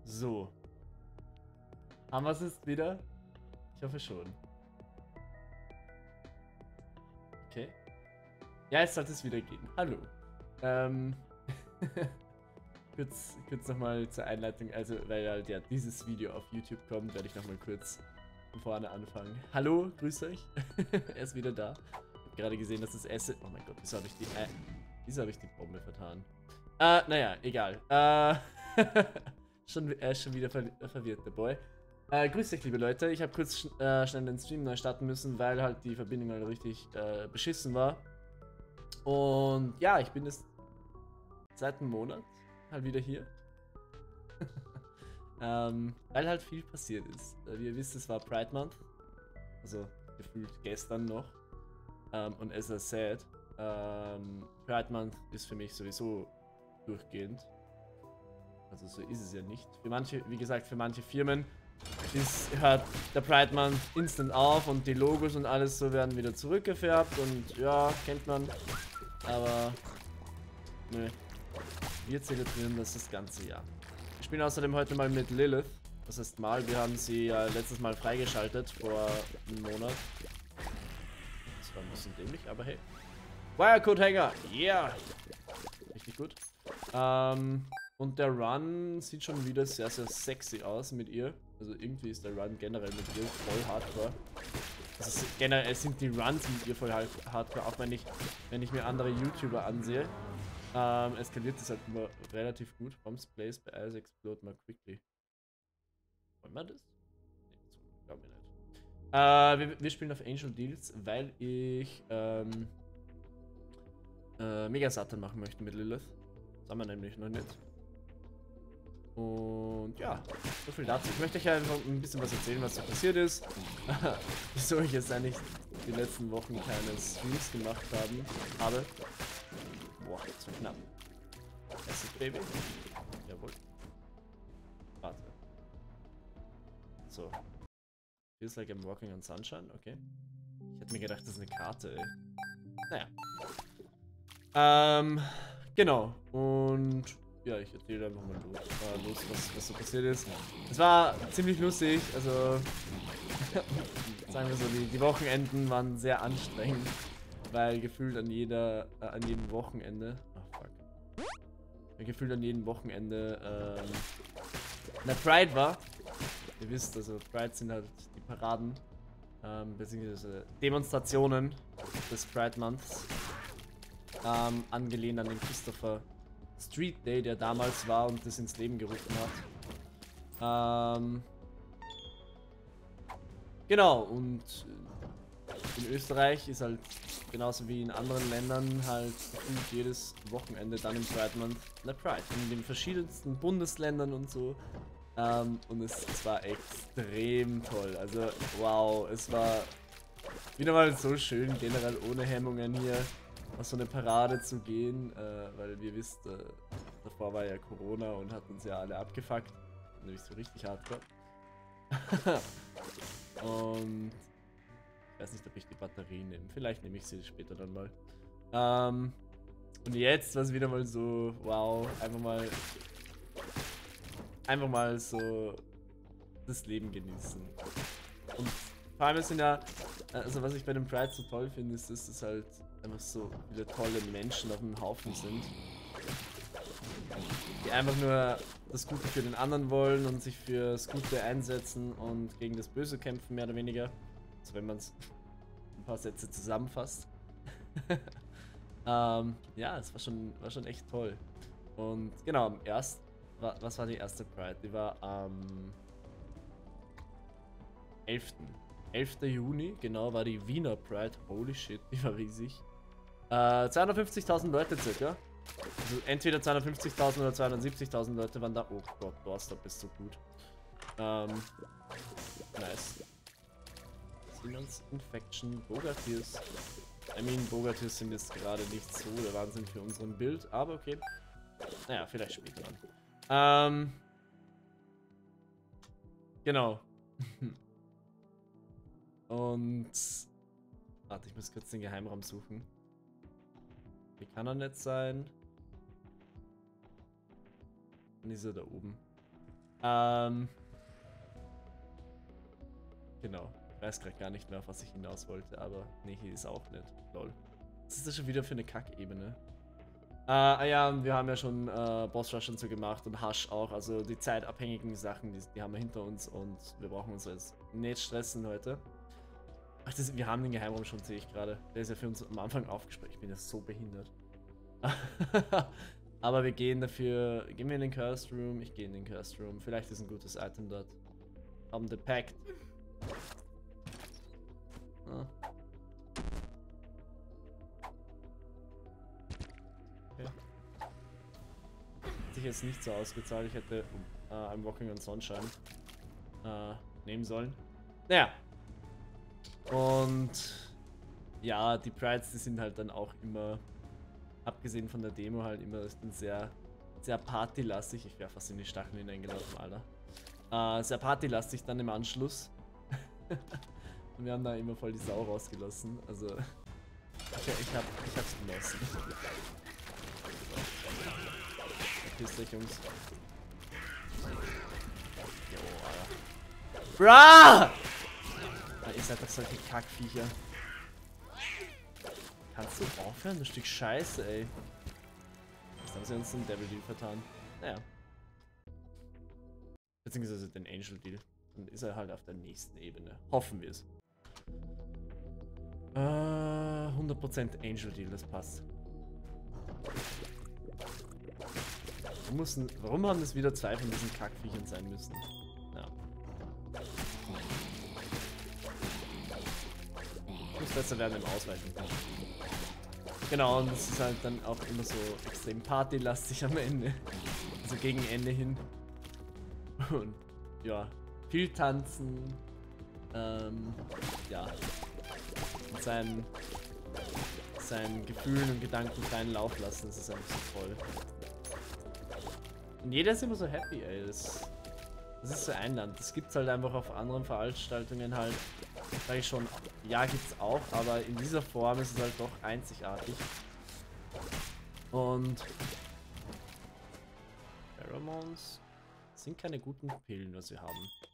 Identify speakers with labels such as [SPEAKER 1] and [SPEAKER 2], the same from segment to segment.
[SPEAKER 1] So. Haben wir es jetzt wieder? Ich hoffe schon. Okay. Ja, jetzt sollte es wieder gehen. Hallo. Ähm. kurz nochmal zur Einleitung. Also, weil halt ja dieses Video auf YouTube kommt, werde ich nochmal kurz von vorne anfangen. Hallo, grüß euch. Er ist wieder da. Ich habe gerade gesehen, dass das Essen. Oh mein Gott, wieso habe ich die Bombe vertan? Naja, egal. Schon wieder verwirrt, der Boy. Grüß euch, liebe Leute. Ich habe kurz schnell den Stream neu starten müssen, weil halt die Verbindung halt richtig beschissen war. Und ja, ich bin jetzt seit einem Monat halt wieder hier. Weil halt viel passiert ist. Wie ihr wisst, es war Pride Month. Also gefühlt gestern noch. Und as I said, Pride Month ist für mich sowieso durchgehend. Also so ist es ja nicht. Für manche, wie gesagt, für manche Firmen hört der Pride Month instant auf und die Logos und alles so werden wieder zurückgefärbt und ja, kennt man. Aber nö. Wir zelebrieren das ganze Jahr. Wir spielen außerdem heute mal mit Lilith. Das heißt mal, wir haben sie ja letztes Mal freigeschaltet vor einem Monat. Das war ein bisschen dämlich, aber hey. Wirecode-Hänger! Yeah! Richtig gut. Und der Run sieht schon wieder sehr, sehr sexy aus mit ihr. Also irgendwie ist der Run generell mit ihr voll hardcore. Also generell sind die Runs mit ihr voll hardcore, auch wenn ich mir andere YouTuber ansehe. Eskaliert das halt immer relativ gut. Bombs place by eyes explode more quickly. Wollen wir das? Nee, glaube ich nicht. Wir spielen auf Angel Deals, weil ich Mega Satan machen möchte mit Lilith. Das haben wir nämlich noch nicht. Und ja, so viel dazu. Ich möchte euch einfach ein bisschen was erzählen, was da passiert ist. Wieso ich jetzt eigentlich die letzten Wochen keine Streams gemacht habe. Boah, das war knapp. Acid Baby. Jawohl. Warte. So. Feels like I'm walking on sunshine. Okay. Ich hätte mir gedacht, das ist eine Karte, ey. Naja. Genau. Und ja, ich erzähle einfach mal los, was so passiert ist. Es war ziemlich lustig, also sagen wir so, die Wochenenden waren sehr anstrengend, weil gefühlt an jedem Wochenende, gefühlt an jedem Wochenende eine Pride war. Ihr wisst, also Pride sind halt die Paraden, beziehungsweise Demonstrationen des Pride Months, angelehnt an den Christopher Street Day, der damals war und das ins Leben gerufen hat. Genau, und in Österreich ist halt genauso wie in anderen Ländern halt jedes Wochenende dann im Pride Month eine Pride. In den verschiedensten Bundesländern und so. Und es war extrem toll. Also wow, es war wieder mal so schön, generell ohne Hemmungen hier auf so eine Parade zu gehen, weil wir wisst, davor war ja Corona und hat uns ja alle abgefuckt. Nämlich so richtig hardcore. Und ich weiß nicht, ob ich die Batterie nehme. Vielleicht nehme ich sie später dann mal. Und jetzt war es wieder mal so, wow, einfach mal so das Leben genießen. Und vor allem sind ja, also was ich bei dem Pride so toll finde, ist, dass es halt einfach so viele tolle Menschen auf dem Haufen sind. Die einfach nur das Gute für den anderen wollen und sich für das Gute einsetzen und gegen das Böse kämpfen, mehr oder weniger. Also wenn man es ein paar Sätze zusammenfasst. Ja, es war schon echt toll. Und genau, was war die erste Pride? Die war am 11. Juni, genau, war die Wiener Pride. Holy shit, die war riesig. 250.000 Leute circa. Also entweder 250.000 oder 270.000 Leute waren da. Oh Gott, Doorstop ist so gut. Nice. Siemens Infection, Bogatiers. I mean, Bogatiers sind jetzt gerade nicht so der Wahnsinn für unseren Bild, aber okay. Naja, vielleicht später dann. Genau. Und warte, ich muss kurz den Geheimraum suchen. Hier kann er nicht sein. Dann ist er da oben. Genau. Ich weiß gerade gar nicht mehr, auf was ich hinaus wollte, aber nee, hier ist auch nicht. Lol. Was ist das schon wieder für eine Kackebene? Ja, wir haben ja schon Boss Rush und so gemacht und Hush auch. Also die zeitabhängigen Sachen, die haben wir hinter uns und wir brauchen uns jetzt nicht stressen heute. Ach, wir haben den Geheimraum schon, sehe ich gerade. Der ist ja für uns am Anfang aufgesperrt. Ich bin ja so behindert. Aber wir gehen dafür. Gehen wir in den Cursed Room? Ich gehe in den Cursed Room. Vielleicht ist ein gutes Item dort. Haben the Pact. Ah. Okay. Hat sich jetzt nicht so ausgezahlt. Ich hätte I'm Walking on Sunshine nehmen sollen. Naja. Und ja, die Prides, die sind halt dann auch immer, abgesehen von der Demo, halt immer sehr, sehr partylastig. Ich wäre fast in die Stacheln hineingelaufen, Alter. Sehr partylastig dann im Anschluss. Und wir haben da immer voll die Sau rausgelassen. Also, ich hab's genossen. Verpisst euch, Jungs. Jo, Alter. Bra! Ihr seid doch solche Kackviecher. Kannst du aufhören? Ein Stück Scheiße, ey. Jetzt haben sie uns den Devil Deal vertan. Naja. Beziehungsweise den Angel Deal. Dann ist er halt auf der nächsten Ebene. Hoffen wir es. 100% Angel Deal, das passt. Warum haben das wieder zwei von diesen Kackviechern sein müssen? Ja. Muss besser werden im Ausweichen. Genau, und es ist halt dann auch immer so extrem partylastig am Ende. Also gegen Ende hin. Und ja, viel tanzen. Ja. Und seinen Gefühlen und Gedanken freien Lauf lassen, das ist einfach so toll. Und jeder ist immer so happy, ey. Das ist so einladend. Das gibt's halt einfach auf anderen Veranstaltungen halt. Sag ich schon, ja, gibt's auch, aber in dieser Form ist es halt doch einzigartig. Und Pheromones sind keine guten Pillen, was wir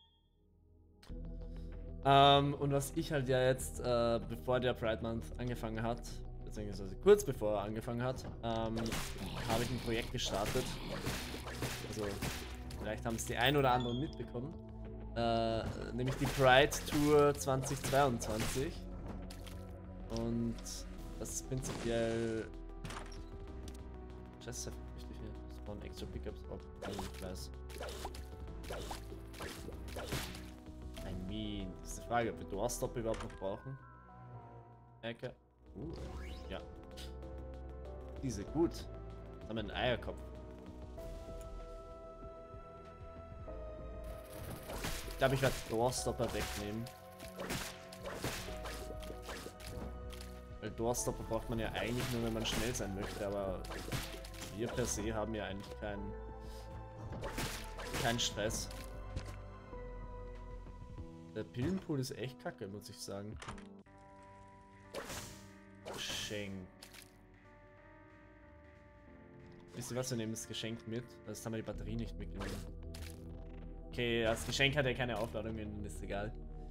[SPEAKER 1] haben. Und was ich halt ja jetzt, bevor der Pride Month angefangen hat, beziehungsweise kurz bevor er angefangen hat, habe ich ein Projekt gestartet. Also, vielleicht haben es die ein oder anderen mitbekommen. Nämlich die Pride Tour 2022. Und das ist prinzipiell. Scheiße, richtig hier. Spawn extra Pickups auf Class. I mean, das ist die Frage, ob wir Doorstop überhaupt noch brauchen. Ecke. Ja. Diese gut. Jetzt haben wir einen Eierkopf. Ich glaube, ich werde Doorstopper wegnehmen. Weil Doorstopper braucht man ja eigentlich nur, wenn man schnell sein möchte, aber wir per se haben ja eigentlich keinen Stress. Der Pillenpool ist echt kacke, muss ich sagen. Geschenk. Wisst ihr was, wir nehmen das Geschenk mit. Das haben wir die Batterie nicht mitgenommen. Okay, das Geschenk hat ja keine Aufladungen, ist egal.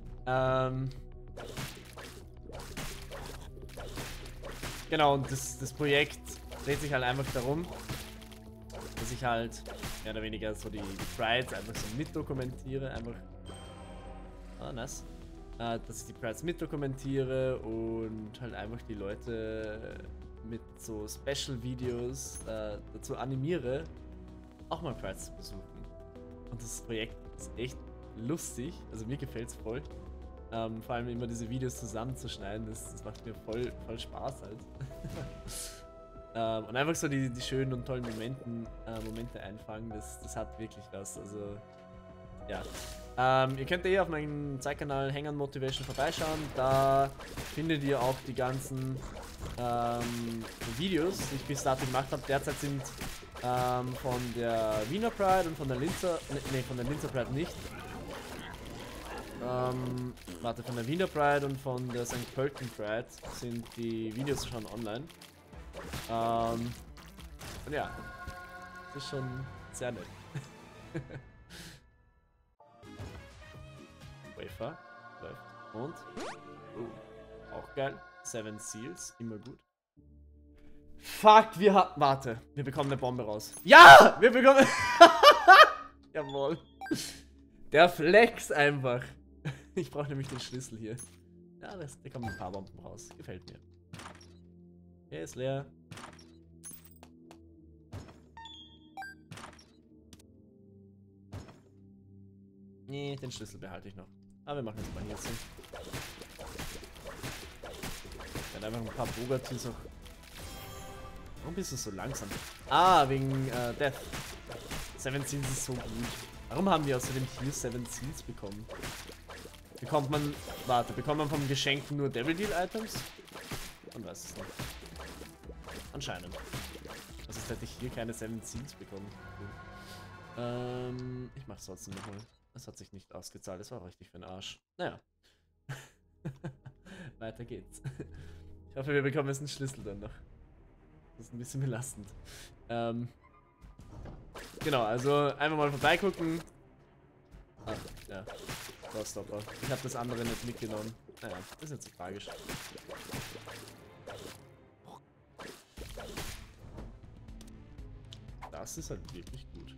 [SPEAKER 1] Genau, und das Projekt dreht sich halt einfach darum, dass ich halt mehr oder weniger so die Prides einfach so mitdokumentiere, einfach. Ah, nice. Dass ich die Prides mitdokumentiere und halt einfach die Leute mit so Special-Videos dazu animiere, auch mal Prides zu besuchen. Und das Projekt ist echt lustig, also mir gefällt es voll. Vor allem immer diese Videos zusammenzuschneiden, das macht mir voll Spaß halt. Und einfach so die schönen und tollen Momente einfangen, das hat wirklich was, also ja. Ihr könnt auf meinem Zeitkanal Hang on Motivation vorbeischauen, da findet ihr auch die ganzen Videos, die ich bis dato gemacht habe. Derzeit sind von der Wiener Pride und von der Linzer, von der Linzer Pride nicht. Warte, von der Wiener Pride und von der St. Pölten Pride sind die Videos schon online. Und ja, das ist schon sehr nett. Wafer. Läuft. Und. Auch geil. 7 Seals. Immer gut. Fuck, wir haben. Warte. Wir bekommen eine Bombe raus. Ja! Wir bekommen. Jawohl. Der Flex einfach. Ich brauche nämlich den Schlüssel hier. Ja, da kommen ein paar Bomben raus. Gefällt mir. Er ist leer. Nee, den Schlüssel behalte ich noch. Aber wir machen jetzt mal hier so. Ich werde einfach ein paar Bogatis auch. Warum bist du so langsam? Ah, wegen Death. 7 Seals ist so gut. Warum haben wir außerdem hier 7 Seals bekommen? Bekommt man. Warte, bekommt man vom Geschenk nur Devil Deal Items? Man weiß es nicht. Anscheinend. Also jetzt hätte ich hier keine 7 Seals bekommen. Ich mach's trotzdem nochmal. Das hat sich nicht ausgezahlt, das war richtig für den Arsch. Naja. Weiter geht's. Ich hoffe, wir bekommen jetzt einen Schlüssel dann noch. Das ist ein bisschen belastend. Genau, also einfach mal vorbeigucken. Ach, ja. Doorstopper. Ich habe das andere nicht mitgenommen. Naja, das ist nicht so tragisch. Das ist halt wirklich gut.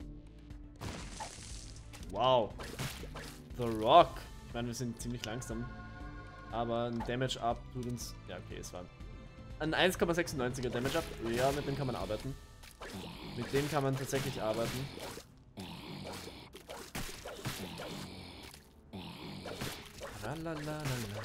[SPEAKER 1] Wow. The Rock. Ich meine, wir sind ziemlich langsam. Aber ein Damage Up tut uns... Ja, okay, es war ein 1,96er Damage Up. Ja, mit dem kann man arbeiten. Mit dem kann man tatsächlich arbeiten. Lalalala.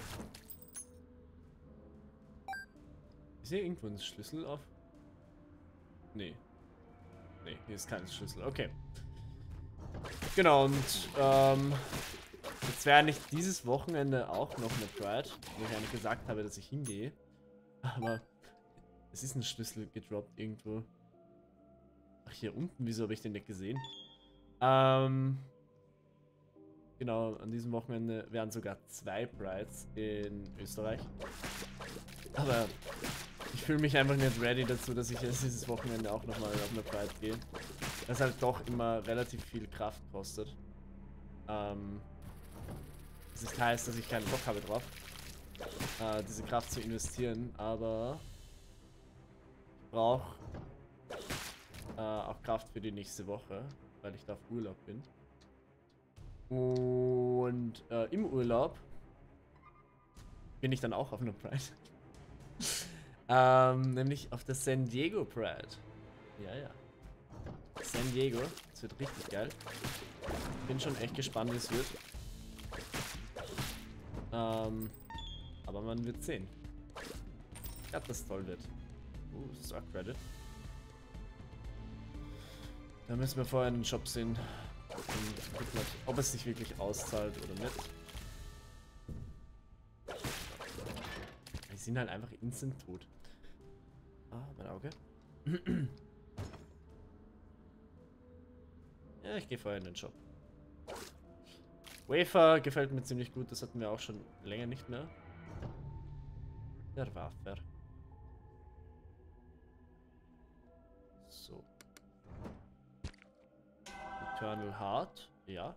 [SPEAKER 1] Ist hier irgendwo ein Schlüssel auf? Nee. Nee, hier ist kein Schlüssel. Okay. Genau, und jetzt wäre nicht dieses Wochenende auch noch eine Pride, wo ich eigentlich gesagt habe, dass ich hingehe. Aber es ist ein Schlüssel gedroppt irgendwo. Ach, hier unten, wieso habe ich den nicht gesehen? Genau, an diesem Wochenende wären sogar 2 Prides in Österreich. Aber ich fühle mich einfach nicht ready dazu, dass ich jetzt dieses Wochenende auch nochmal auf eine Pride gehe. Das halt doch immer relativ viel Kraft kostet. Das nicht heißt, dass ich keinen Bock habe drauf, diese Kraft zu investieren, aber ich brauche auch Kraft für die nächste Woche, weil ich da auf Urlaub bin. Und im Urlaub bin ich dann auch auf einer Pride. Nämlich auf der San Diego Pride. Ja, ja. San Diego. Das wird richtig geil. Bin schon echt gespannt, wie es wird. Aber man wird sehen. Ich glaube, dass es toll wird. Star Credit. Da müssen wir vorher in den Shop sehen. Und gucken, ob es sich wirklich auszahlt oder nicht. Die sind halt einfach instant tot. Ah, mein Auge. Ja, ich gehe vorher in den Shop. Wafer gefällt mir ziemlich gut, das hatten wir auch schon länger nicht mehr. Der Wafer. So. Eternal Heart, ja.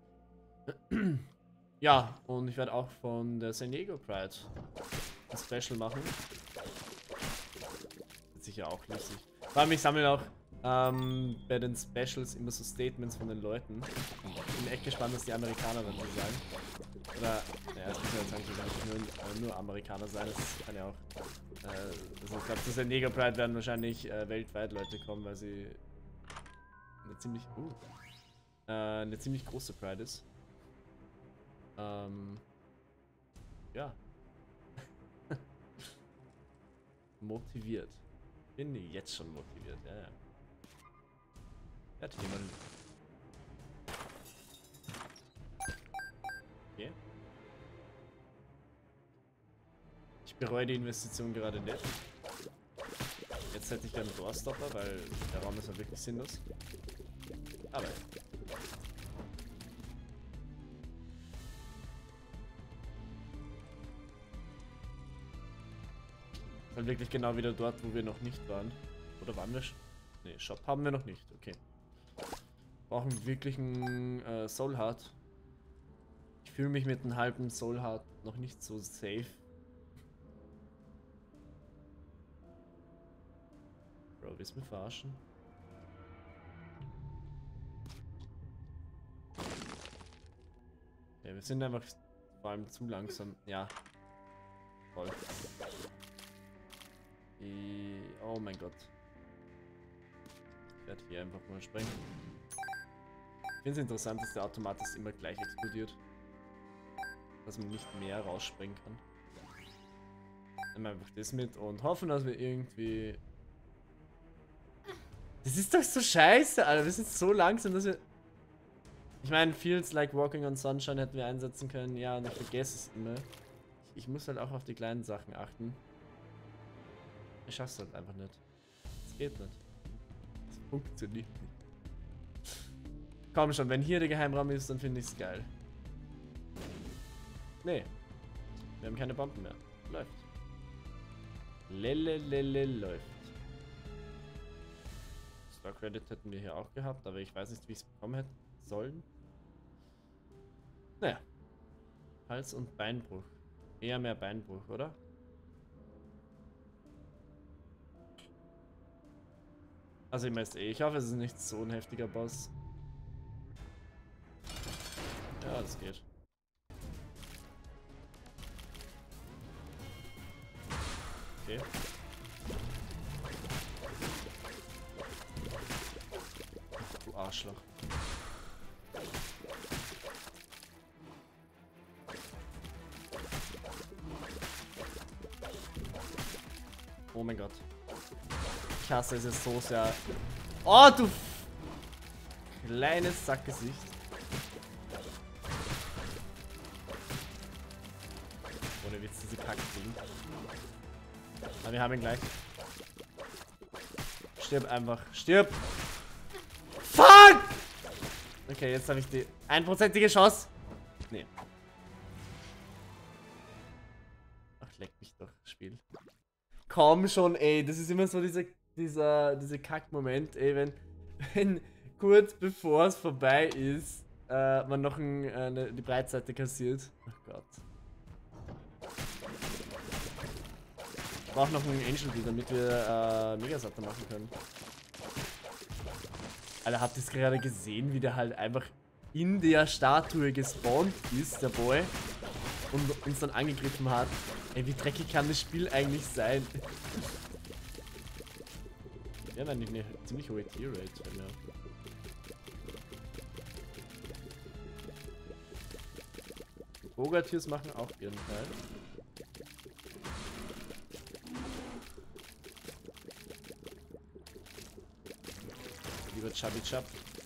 [SPEAKER 1] Ja, und ich werde auch von der San Diego Pride ein Special machen. Wird sicher auch lustig. Vor allem, ich sammle auch bei den Specials immer so Statements von den Leuten. Bin echt gespannt, was die Amerikaner dann so sagen. Oder, naja, das muss ja jetzt eigentlich nur Amerikaner sein. Das kann ja auch. Also ich glaube, zu San Diego Pride werden wahrscheinlich weltweit Leute kommen, weil sie eine ziemlich große Pride ist. Ja. Motiviert. Bin jetzt schon motiviert, ja, ja. Hat jemand. Okay. Ich bereue die Investition gerade nicht. Jetzt hätte ich gerne einen Doorstopper, weil der Raum ist ja wirklich sinnlos. Aber ja. Weil wirklich genau wieder dort, wo wir noch nicht waren. Oder waren wir schon? Ne, Shop haben wir noch nicht. Okay. Brauchen wirklich einen Soul Heart. Ich Ich fühle mich mit einem halben Soul Heart noch nicht so safe. Bro, willst du mich verarschen? Ja, wir sind einfach vor allem zu langsam. Ja. Voll. Oh mein Gott. Ich werde hier einfach mal sprengen. Ich finde es interessant, dass der Automat ist immer gleich explodiert. Dass man nicht mehr raussprengen kann. Nehmen wir einfach das mit und hoffen, dass wir irgendwie... Das ist doch so scheiße, Alter. Wir sind so langsam, dass wir... Ich meine, Feels like Walking on Sunshine hätten wir einsetzen können. Ja, und ich vergesse es immer. Ich muss halt auch auf die kleinen Sachen achten. Ich schaff's halt einfach nicht. Es geht nicht. Es funktioniert nicht. Komm schon, wenn hier der Geheimraum ist, dann finde ich's geil. Nee. Wir haben keine Bomben mehr. Läuft. Lelelele läuft. Star Credit hätten wir hier auch gehabt, aber ich weiß nicht, wie ich es bekommen hätte sollen. Naja. Hals- und Beinbruch. Eher mehr Beinbruch, oder? Also ich weiß ich hoffe, es ist nicht so ein heftiger Boss. Ja, das geht. Okay. Du Arschloch. Oh mein Gott. Ich hasse es jetzt so sehr. Oh, du kleines Sackgesicht. Ohne Witz, diese Kackding. Aber wir haben ihn gleich. Stirb einfach. Stirb! Fuck! Okay, jetzt habe ich die 1%ige Chance. Nee. Ach, leck mich doch, Spiel. Komm schon, ey. Das ist immer so dieser Kack-Moment, ey, wenn kurz bevor es vorbei ist, man noch die Breitseite kassiert. Ach Gott. Ich brauche noch einen Angel Bee, damit wir Megasatte machen können. Alter, habt ihr es gerade gesehen, wie der halt einfach in der Statue gespawnt ist, der Boy, und uns dann angegriffen hat? Ey, wie dreckig kann das Spiel eigentlich sein? Ja, dann eine ziemlich hohe Tier-Rate. Ja. Boga-Tiers machen auch ihren Teil. Lieber Chubby Chub.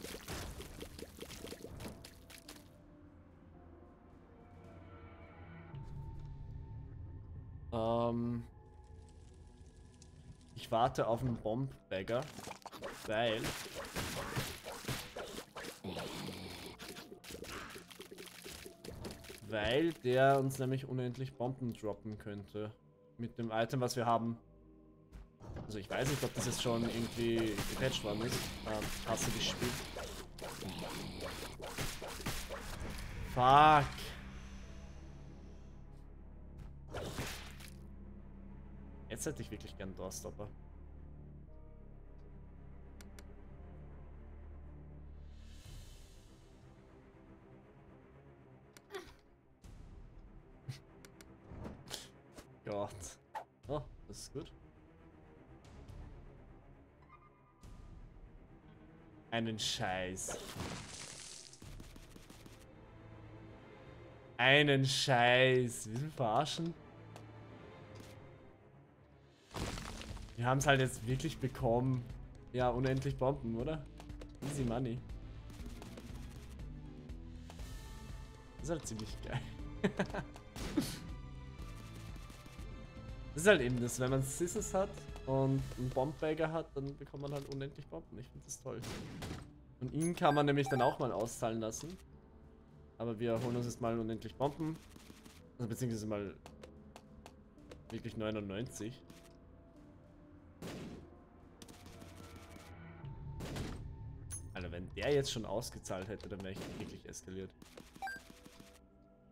[SPEAKER 1] Ich warte auf einen Bombbagger, weil der uns nämlich unendlich Bomben droppen könnte. Mit dem Item, was wir haben. Also ich weiß nicht, ob das jetzt schon irgendwie gepatcht worden ist. Hast du gespielt? Fuck. Jetzt hätte ich wirklich gern Doorstopper. Gott. Oh, das ist gut. Einen Scheiß. Einen Scheiß. Wir sind verarschen. Wir haben es halt jetzt wirklich bekommen. Ja, unendlich Bomben, oder? Easy money. Das ist halt ziemlich geil. Das ist halt eben das, wenn man Scissors hat und einen Bombbagger hat, dann bekommt man halt unendlich Bomben. Ich finde das toll. Und ihn kann man nämlich dann auch mal auszahlen lassen. Aber wir holen uns jetzt mal unendlich Bomben. Also beziehungsweise mal wirklich 99. Alter, wenn der jetzt schon ausgezahlt hätte, dann wäre ich wirklich eskaliert.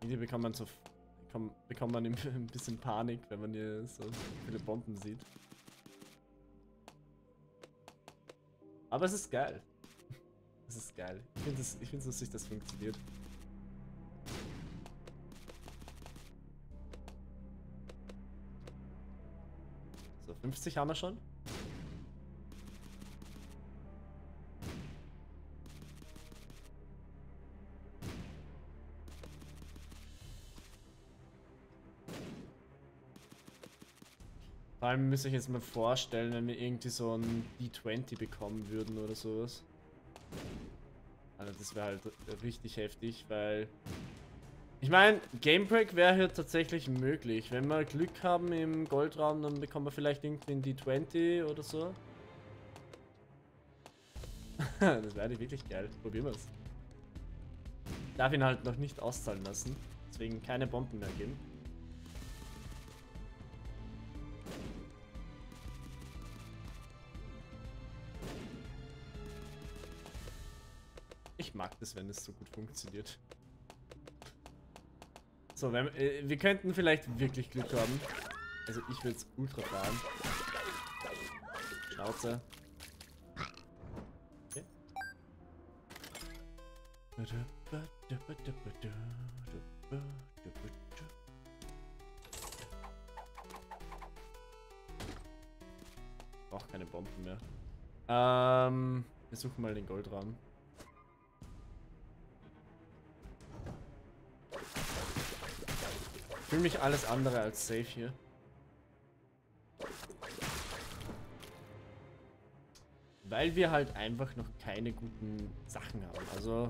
[SPEAKER 1] Irgendwie bekommt man ein bisschen Panik, wenn man hier so viele Bomben sieht. Aber es ist geil. Es ist geil. Ich finde es lustig, dass das funktioniert. So, 50 haben wir schon. Vor allem müsste ich jetzt mal vorstellen, wenn wir irgendwie so ein D20 bekommen würden oder sowas. Also das wäre halt richtig heftig, weil... Ich meine, Gamebreak wäre hier tatsächlich möglich. Wenn wir Glück haben im Goldraum, dann bekommen wir vielleicht irgendwie ein D20 oder so. Das wäre wirklich geil. Probieren wir es. Ich darf ihn halt noch nicht auszahlen lassen. Deswegen keine Bomben mehr geben. Ich mag das, wenn es so gut funktioniert. So, wir könnten vielleicht wirklich Glück haben. Also ich will es ultra fahren. Schnauze. Okay. Braucht keine Bomben mehr. Wir suchen mal den Goldrahmen. Ich fühle mich alles andere als safe hier. Weil wir halt einfach noch keine guten Sachen haben. Also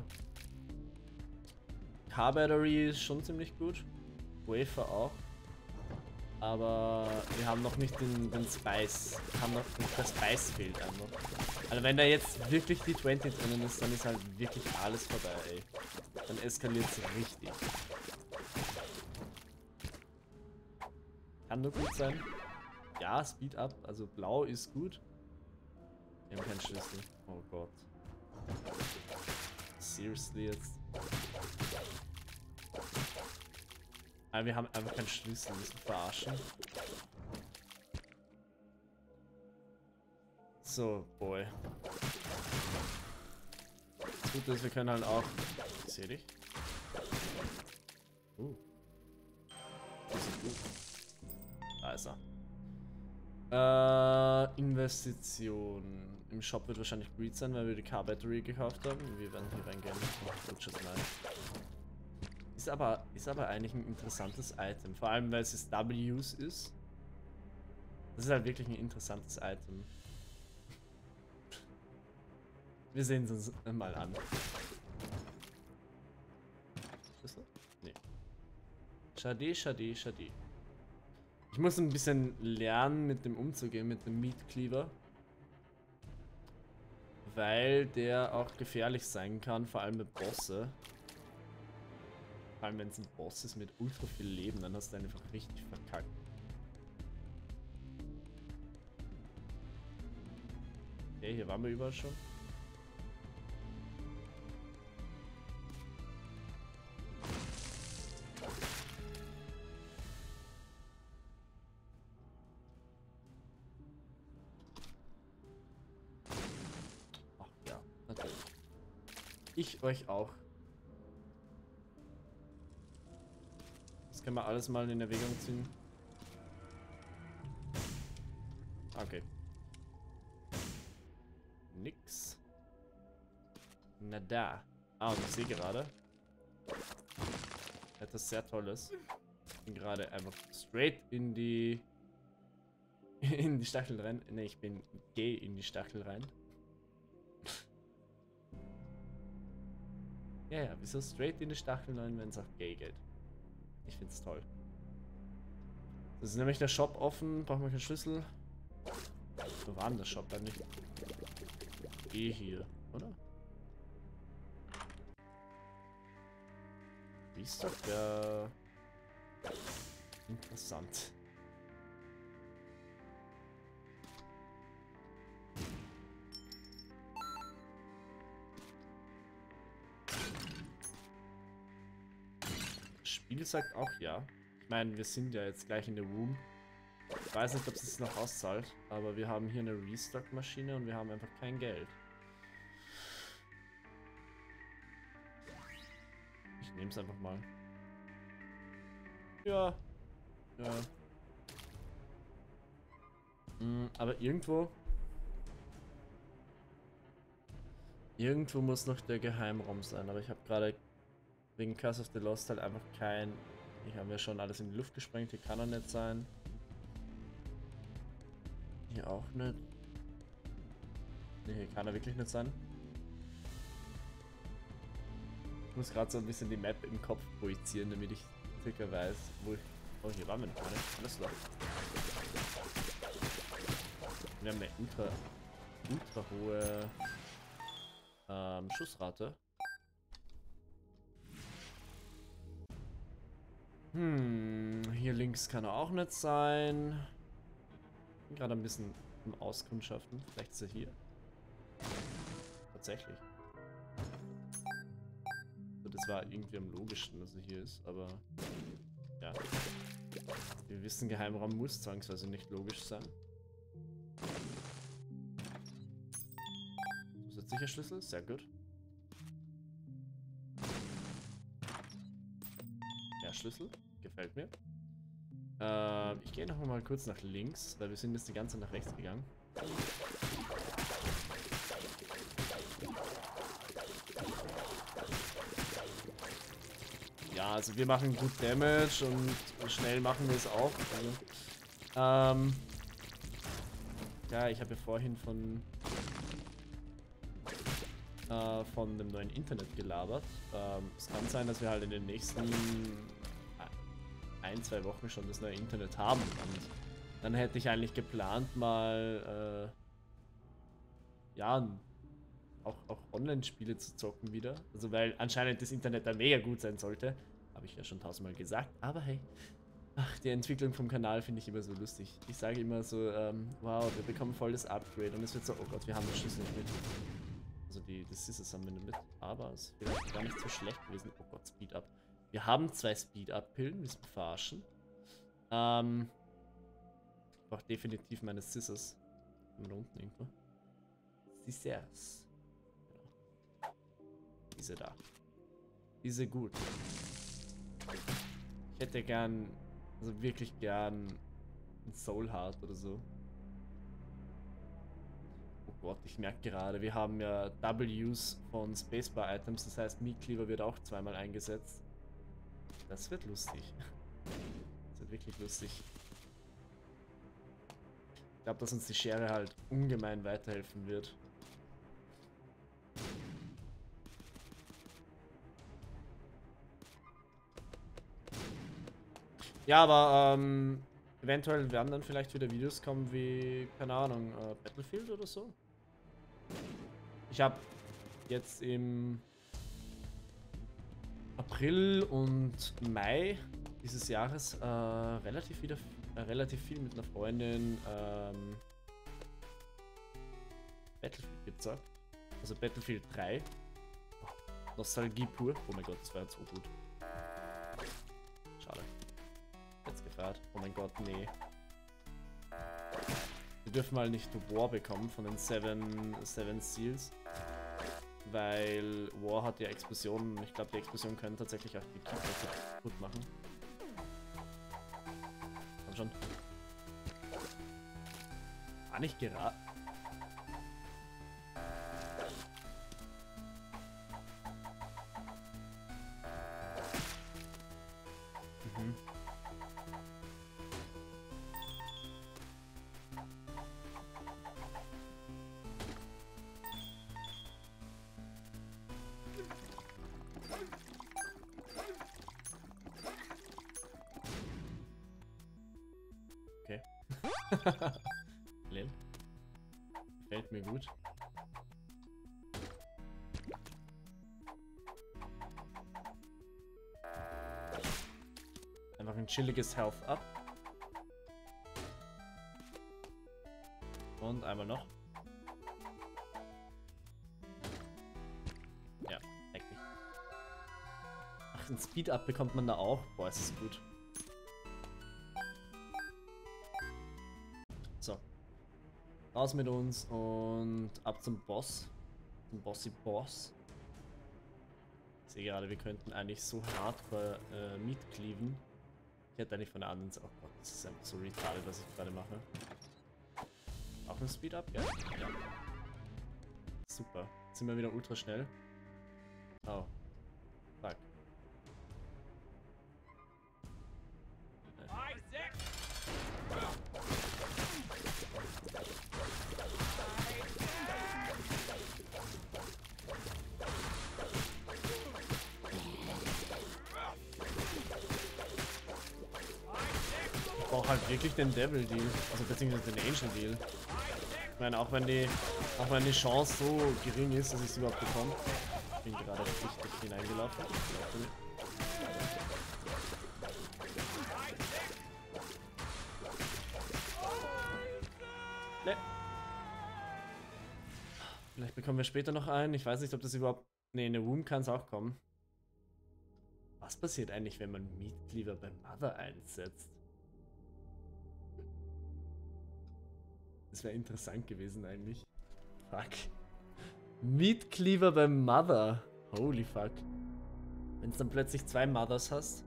[SPEAKER 1] Car-Battery ist schon ziemlich gut. Wafer auch. Aber wir haben noch nicht den Spice. Wir haben noch der Spice fehlt einfach. Also wenn da jetzt wirklich die 20 drinnen ist, dann ist halt wirklich alles vorbei, ey. Dann eskaliert es richtig. Kann nur gut sein. Ja, Speed up. Also blau ist gut. Wir haben keinen Schlüssel. Oh Gott. Seriously jetzt. Aber wir haben einfach keinen Schlüssel. Wir sind verarschen. So, boy. Das Gute ist, wir können halt auch... Ich seh dich. Das ist gut. Da ist er. Investition. Im Shop wird wahrscheinlich Greed sein, weil wir die Car Battery gekauft haben. Wir werden hier reingehen. Ist aber eigentlich ein interessantes Item. Vor allem, weil es W's ist. Das ist halt wirklich ein interessantes Item. Wir sehen es uns mal an. Ist das? Nee. Schade, schade, schade. Ich muss ein bisschen lernen, mit dem umzugehen, mit dem Meat Cleaver. Weil der auch gefährlich sein kann, vor allem mit Bosse. Vor allem wenn es ein Boss ist mit ultra viel Leben, dann hast du einfach richtig verkackt. Okay, hier waren wir überall schon. Ach ja, natürlich. Ich euch auch. Das können wir alles mal in Erwägung ziehen. Okay. Nix. Na da. Ah, und ich sehe gerade etwas sehr Tolles. Ich bin gerade einfach straight in die Stachel rein. Ne, ich bin gay in die Stachel rein. Ja, wieso straight in die Stachel rein, wenn es auch gay geht? Ich find's toll. Das ist nämlich der Shop offen. Brauchen wir keinen Schlüssel. Wo war denn der Shop eigentlich? Hier, oder? Wie ist doch der... Interessant. Spiel sagt auch ja. Ich meine, wir sind ja jetzt gleich in der Room. Ich weiß nicht, ob es noch auszahlt, aber wir haben hier eine Restock-Maschine und wir haben einfach kein Geld. Ich nehme es einfach mal. Ja. Ja. Aber irgendwo muss noch der Geheimraum sein, aber ich habe gerade wegen Curse of the Lost halt einfach kein... Hier haben wir schon alles in die Luft gesprengt, hier kann er nicht sein. Hier auch nicht. Ne, hier kann er wirklich nicht sein. Ich muss gerade so ein bisschen die Map im Kopf projizieren, damit ich circa weiß, wo ich... Oh, hier waren wir noch gar nicht. Alles klar. Wir haben eine ultra hohe Schussrate. Hier links kann er auch nicht sein. Bin gerade ein bisschen im Auskundschaften. Vielleicht ist er hier. Tatsächlich. So, das war irgendwie am logischsten, dass er hier ist, aber ja. Wir wissen, Geheimraum muss zwangsweise nicht logisch sein. Zusätzlicher Schlüssel, sehr gut. Der Schlüssel, gefällt mir. Ich gehe noch mal kurz nach links, weil wir sind jetzt die ganze Zeit nach rechts gegangen. Ja, also wir machen gut Damage und schnell machen wir es auch. Also, ja, ich habe ja vorhin von dem neuen Internet gelabert. Es kann sein, dass wir halt in den nächsten 1-2 Wochen schon das neue Internet haben. Und dann hätte ich eigentlich geplant, mal ja, auch Online-Spiele zu zocken wieder. Also weil anscheinend das Internet da mega gut sein sollte. Habe ich ja schon 1000-mal gesagt. Aber hey, ach, die Entwicklung vom Kanal finde ich immer so lustig. Ich sage immer so, wow, wir bekommen voll das Upgrade. Und es wird so, oh Gott, wir haben den Schlüssel nicht mit. Also die Scissors haben wir nicht mit. Aber es ist vielleicht gar nicht so schlecht gewesen. Oh Gott, Speed Up. Wir haben 2 Speed Up-Pillen, wir sind verarschen. Ich brauche definitiv meine Scissors. Da unten irgendwo. Scissors. Genau. Diese da. Diese gut. Ich hätte gern, also wirklich gern ein Soul Heart oder so. Oh Gott, ich merke gerade, wir haben ja Ws von Spacebar Items, das heißt Meat Cleaver wird auch zweimal eingesetzt. Das wird lustig. Das wird wirklich lustig. Ich glaube, dass uns die Schere halt ungemein weiterhelfen wird. Ja, aber eventuell werden dann vielleicht wieder Videos kommen wie, keine Ahnung, Battlefield oder so. Ich habe jetzt im April und Mai dieses Jahres relativ viel mit einer Freundin Battlefield gezockt. Also Battlefield 3. Oh, Nostalgie pur. Oh mein Gott, das war jetzt so gut. Schade. Jetzt gefeiert. Oh mein Gott, nee. Wir dürfen mal nicht War bekommen von den Seven Seals. Weil War hat ja Explosionen und ich glaube, die Explosionen können tatsächlich auch die Keeper kaputt machen. Komm schon. War nicht gerade. Mhm. Okay. Lel. Gefällt mir gut. Einfach ein chilliges Health Up. Und einmal noch. Ja, eigentlich. Ach Ach, ein Speed-Up bekommt man da auch. Boah, ist das gut. So. Raus mit uns und ab zum Boss. Zum Bossy-Boss. Ich sehe gerade, wir könnten eigentlich so hardcore mitcleaven. Ich hätte eigentlich von der anderen Seite... Oh Gott, das ist einfach so retarded, was ich gerade mache. Auch ein Speed-Up? Ja. Ja. Super. Jetzt sind wir wieder ultra schnell. Oh. Fuck. Ich brauche halt wirklich den Devil Deal, also beziehungsweise den Angel Deal. Ich meine, auch wenn die Chance so gering ist, dass ich es überhaupt bekomme. Ich bin gerade richtig hineingelaufen. Ne. Vielleicht bekommen wir später noch einen. Ich weiß nicht, ob das überhaupt... Ne, in der Womb kann es auch kommen. Was passiert eigentlich, wenn man Meat Cleaver bei Mother einsetzt? Das wäre interessant gewesen eigentlich. Fuck. Meat Cleaver bei Mother. Holy fuck. Wenn es dann plötzlich 2 Mothers hast.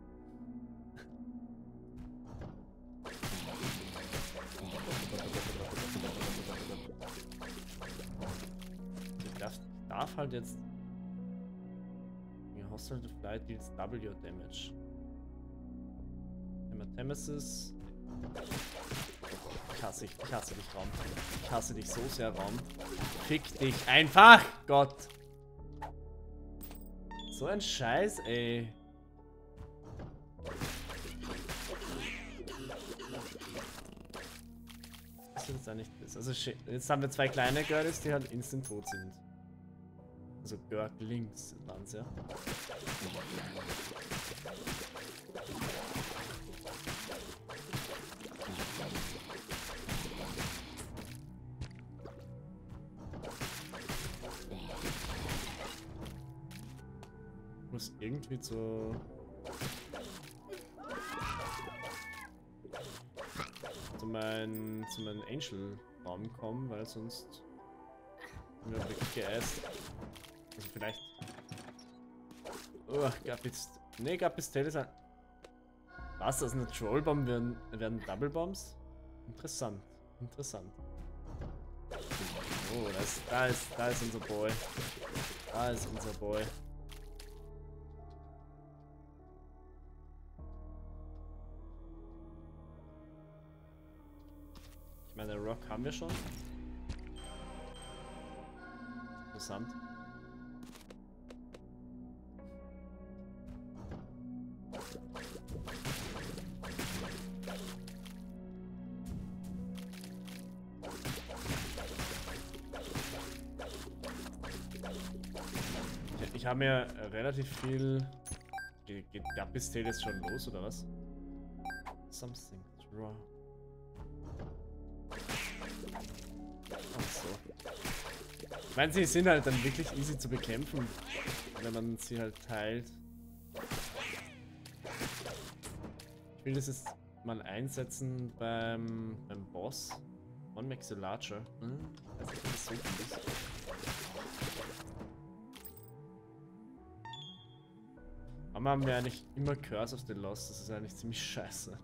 [SPEAKER 1] Ich darf halt jetzt... Hostile to Flight deals double your damage. Hematemesis. Ich hasse dich, Raum. Ich hasse dich so sehr, Raum. Fick dich einfach! Gott! So ein Scheiß, ey. Was ist jetzt eigentlich das? Also, jetzt haben wir 2 kleine Girls, die halt instant tot sind. Also, Görglings waren es ja. Ich muss irgendwie zu meinem Angel-Raum kommen, weil sonst sind wir wirklich geäst. Also vielleicht... Oh, Gapistel ist ein... Was, das ist eine Trollbomb? Werden Double Bombs? Interessant. Interessant. Oh, da ist unser Boy. Da ist unser Boy. Ich meine, Rock haben wir schon. Interessant. Ich habe mir relativ viel... Geht Gapistel jetzt schon los, oder was? Something wrong. Ach so. Ich meine, sie sind halt dann wirklich easy zu bekämpfen, wenn man sie halt teilt. Ich will das jetzt mal einsetzen beim Boss. One makes a larger. Weiß nicht, ob das so gut ist. Aber haben wir eigentlich immer Curse of the Lost, das ist eigentlich ziemlich scheiße.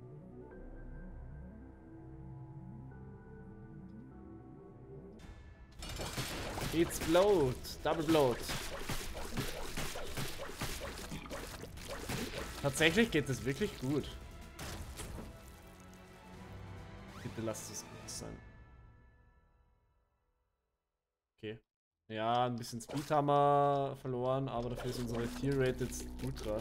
[SPEAKER 1] It's Bloat, Double Bloat. Tatsächlich geht es wirklich gut. Bitte lasst es gut sein. Okay. Ja, ein bisschen Speed haben wir verloren, aber dafür ist unsere Tier-Rate jetzt ultra.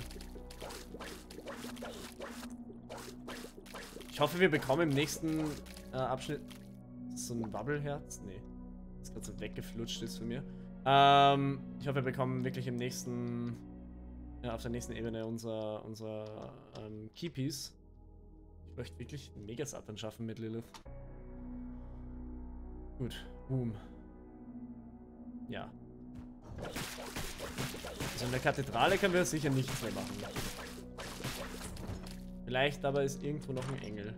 [SPEAKER 1] Ich hoffe, wir bekommen im nächsten Abschnitt so ein Bubbleherz. Nee, das gerade so weggeflutscht ist von mir. Ich hoffe, wir bekommen wirklich im nächsten, auf der nächsten Ebene unser Keypiece. Ich möchte wirklich einen Megasat schaffen mit Lilith. Gut, boom. Ja. Also in der Kathedrale können wir sicher nichts mehr machen. Vielleicht aber ist irgendwo noch ein Engel.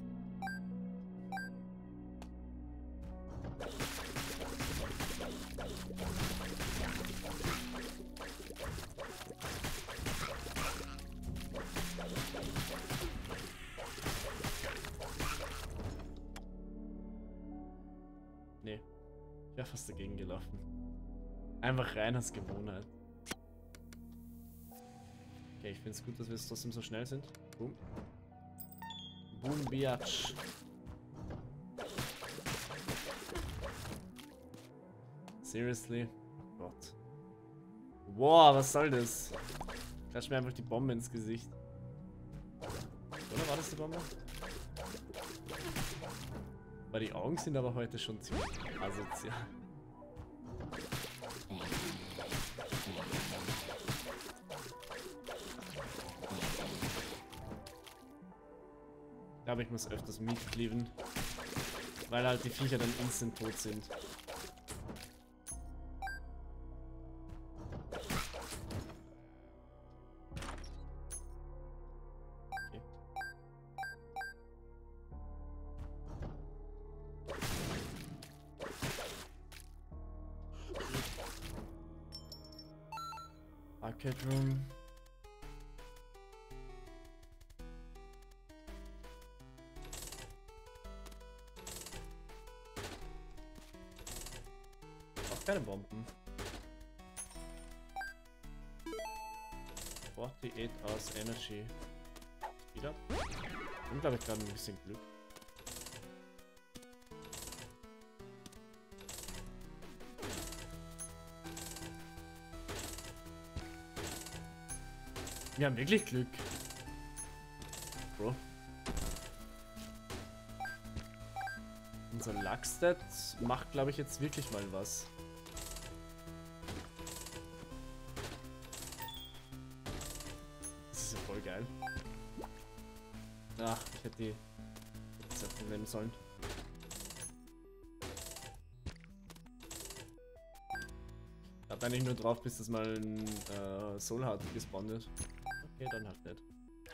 [SPEAKER 1] Nee, ich wäre fast dagegen gelaufen. Einfach rein als Gewohnheit. Okay, ich finde es gut, dass wir jetzt trotzdem so schnell sind. Boom. Boom, Biatch. Seriously? Oh Gott. Wow, was soll das? Klatsch mir einfach die Bombe ins Gesicht. Oder war das die Bombe? Weil die Augen sind aber heute schon ziemlich asozial. Ich glaube, ich muss öfters mitcleaven, weil halt die Viecher dann instant tot sind. Okay. Arcade Room. Keine Bomben. 48 Hours Energy. Wieder. Und glaube ich gerade ein bisschen Glück. Wir haben wirklich Glück. Bro. Unser Luck-Stat macht, glaube ich, jetzt wirklich mal was. Das ist ja voll geil. Ach, ich hätte die Zettel nehmen sollen. Ich hab eigentlich nur drauf, bis das mal ein Soul Heart gespawnt wird. Okay, dann halt nicht.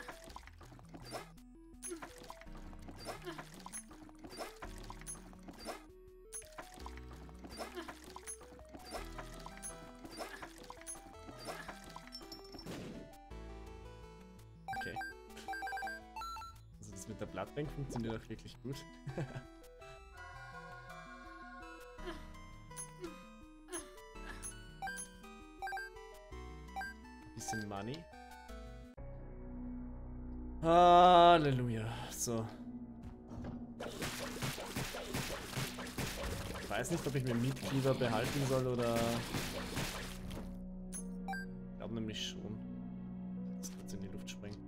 [SPEAKER 1] Okay. Also das mit der Bloodbank funktioniert auch wirklich gut. Bisschen Money. Halleluja. So. Ich weiß nicht, ob ich mir Meatcleaver behalten soll oder... Ich glaube nämlich schon. Das kurz in die Luft springen.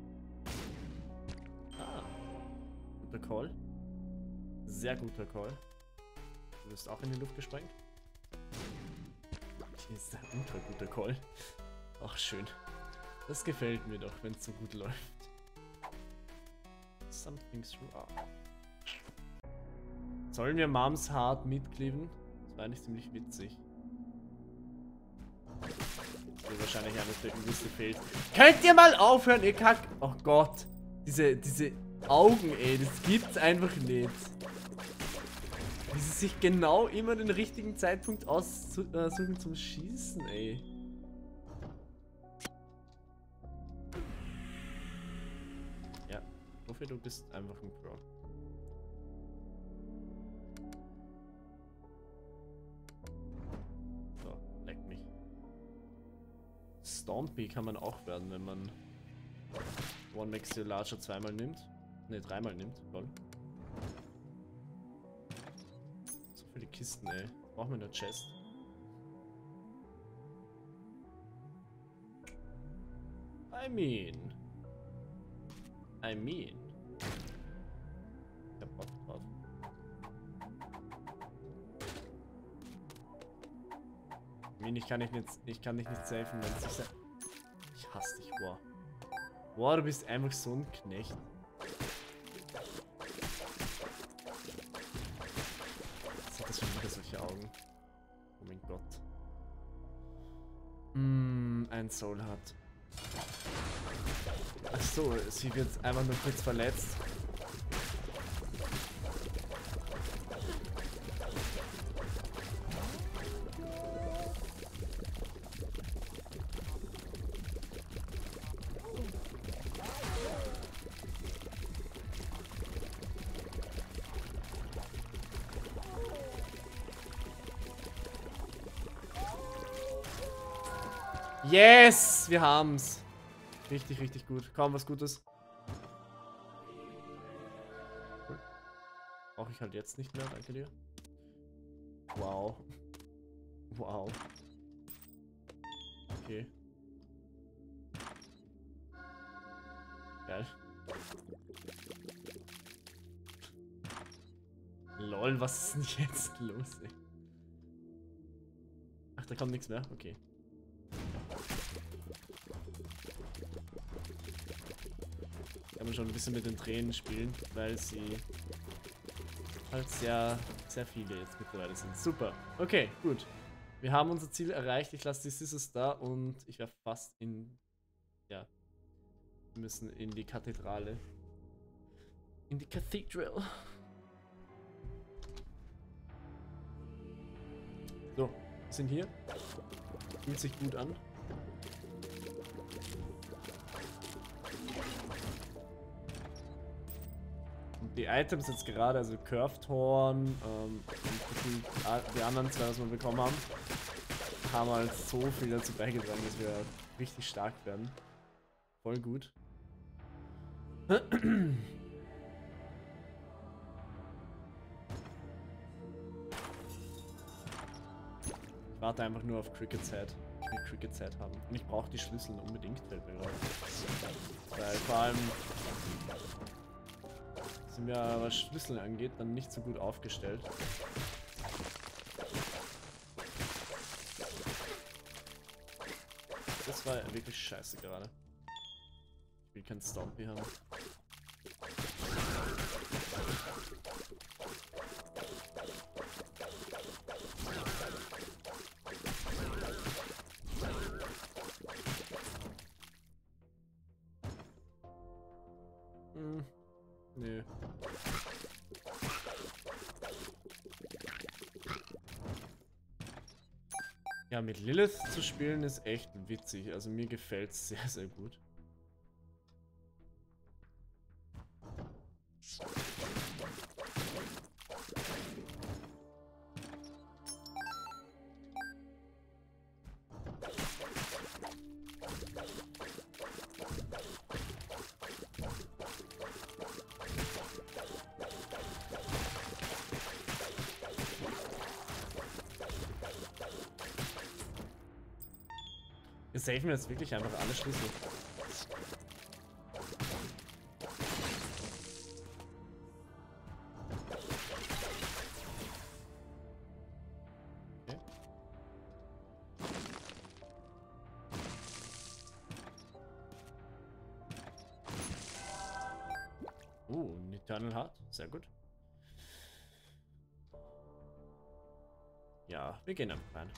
[SPEAKER 1] Ah. Guter Call. Sehr guter Call. Du wirst auch in die Luft gesprengt. Hier ist ein ultra guter Call. Ach, schön. Das gefällt mir doch, wenn es so gut läuft. Something through up. Sollen wir Moms Heart mitcleaven? Das war eigentlich ziemlich witzig. Das wird wahrscheinlich eines der übelste Fails. Könnt ihr mal aufhören, ihr Kack... Oh Gott. Diese Augen, ey, das gibt's einfach nicht. Wie sie sich genau immer den richtigen Zeitpunkt aussuchen zum Schießen, ey. Ich hoffe, du bist einfach ein Pro. So, leck mich. Stompy kann man auch werden, wenn man One Makes You Larger zweimal nimmt. Ne, dreimal nimmt. Toll. So viele Kisten, ey. Brauchen wir eine Chest. I mean. Ich hab Bock drauf. Ich kann dich nicht safen, wenn es nicht... Ich hasse dich, wow. Wow, du bist einfach so ein Knecht. Was hat das schon wieder solche Augen? Oh mein Gott. Ein Soul hat. Ach so, sie wird einfach nur kurz verletzt. Yes! Wir haben's. Richtig, richtig gut. Kaum was Gutes. Cool. Brauche ich halt jetzt nicht mehr, danke dir. Wow. Wow. Okay. Geil. Lol, was ist denn jetzt los, ey? Ach, da kommt nichts mehr? Okay. Kann man schon ein bisschen mit den Tränen spielen, weil sie halt sehr, sehr viele jetzt mittlerweile sind. Super. Okay, gut. Wir haben unser Ziel erreicht. Ich lasse die Scissors da und ich wäre fast in... Ja. Wir müssen in die Kathedrale. In die Cathedral. So, wir sind hier. Fühlt sich gut an. Und die Items jetzt gerade, also Curved Horn und die anderen zwei, was wir bekommen haben halt so viel dazu beigetragen, dass wir richtig stark werden. Voll gut. Ich warte einfach nur auf Cricket's Head. Ich will Cricket's Head haben. Und ich brauche die Schlüssel unbedingt, fällt mir gerade. Weil vor allem sind wir, was Schlüssel angeht, dann nicht so gut aufgestellt. Das war wirklich scheiße gerade. Ich will kein Stompy haben. Nee. Ja, mit Lilith zu spielen ist echt witzig. Also mir gefällt es sehr, sehr gut. Wir safen jetzt wirklich einfach alle Schlüssel. Okay. Ein Eternal Heart. Sehr gut. Ja, wir gehen einfach rein.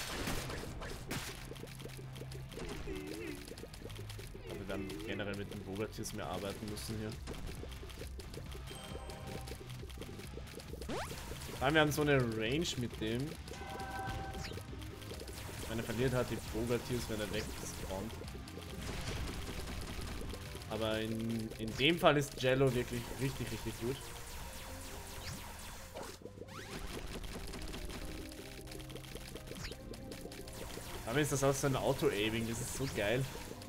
[SPEAKER 1] Aber wir werden generell mit den Bogartiers mehr arbeiten müssen hier. Vor allem, wir haben so eine Range mit dem. Wenn er verliert hat, die Bogartiers, wenn er weg ist, spawnt. Aber in dem Fall ist Jello wirklich richtig, richtig gut. Aber ist das auch so ein Auto-Aiming, das ist so geil.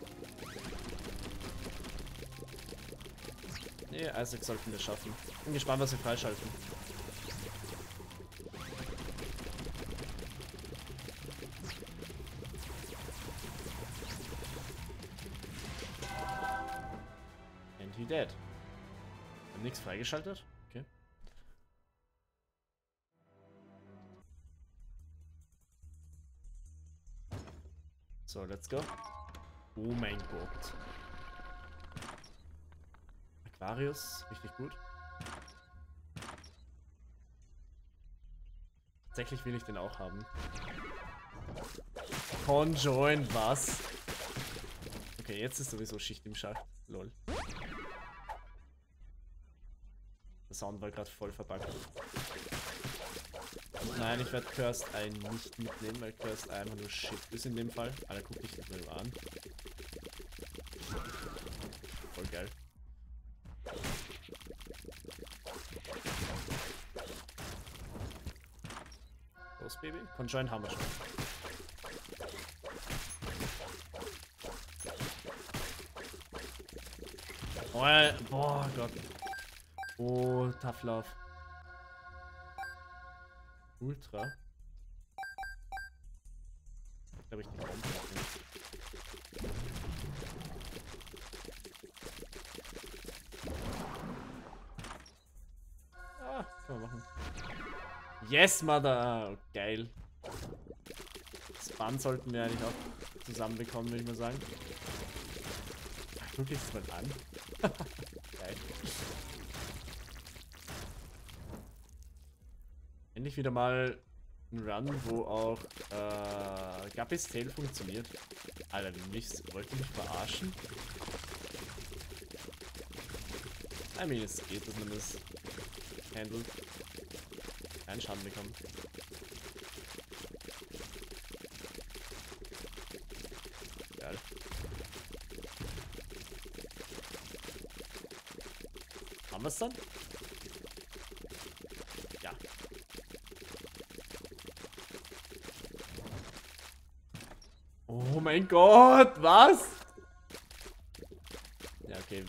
[SPEAKER 1] Nee, Isaac sollten wir schaffen. Bin gespannt, was wir freischalten. And he dead. Haben nichts freigeschaltet? Okay. So, let's go. Oh mein Gott. Aquarius, richtig gut. Tatsächlich will ich den auch haben. Conjoin, was? Okay, jetzt ist sowieso Schicht im Schacht. Lol. Der Sound war gerade voll verpackt. Nein, ich werde Cursed Eye nicht mitnehmen, weil Cursed Eye einfach nur Shit ist in dem Fall. Alter, guck dich das mal an. Voll geil. Los, Baby. Conjoin haben wir schon. Boah, Gott. Oh, Tough Love. Ultra. Ich glaube, ich die Bombe nicht. Ah, kann man machen. Yes, Mother! Oh, geil. Das Band sollten wir eigentlich auch zusammenbekommen, würde ich mal sagen. Guck ich es mal an. Geil. Endlich wieder mal ein Run, wo auch Guppys Tail funktioniert. Alter, wollt ihr mich verarschen? I mean, es geht, dass man das handelt. Keinen Schaden bekommt. Geil. Haben wir es dann? Ja. Oh mein Gott, was? Ja, okay.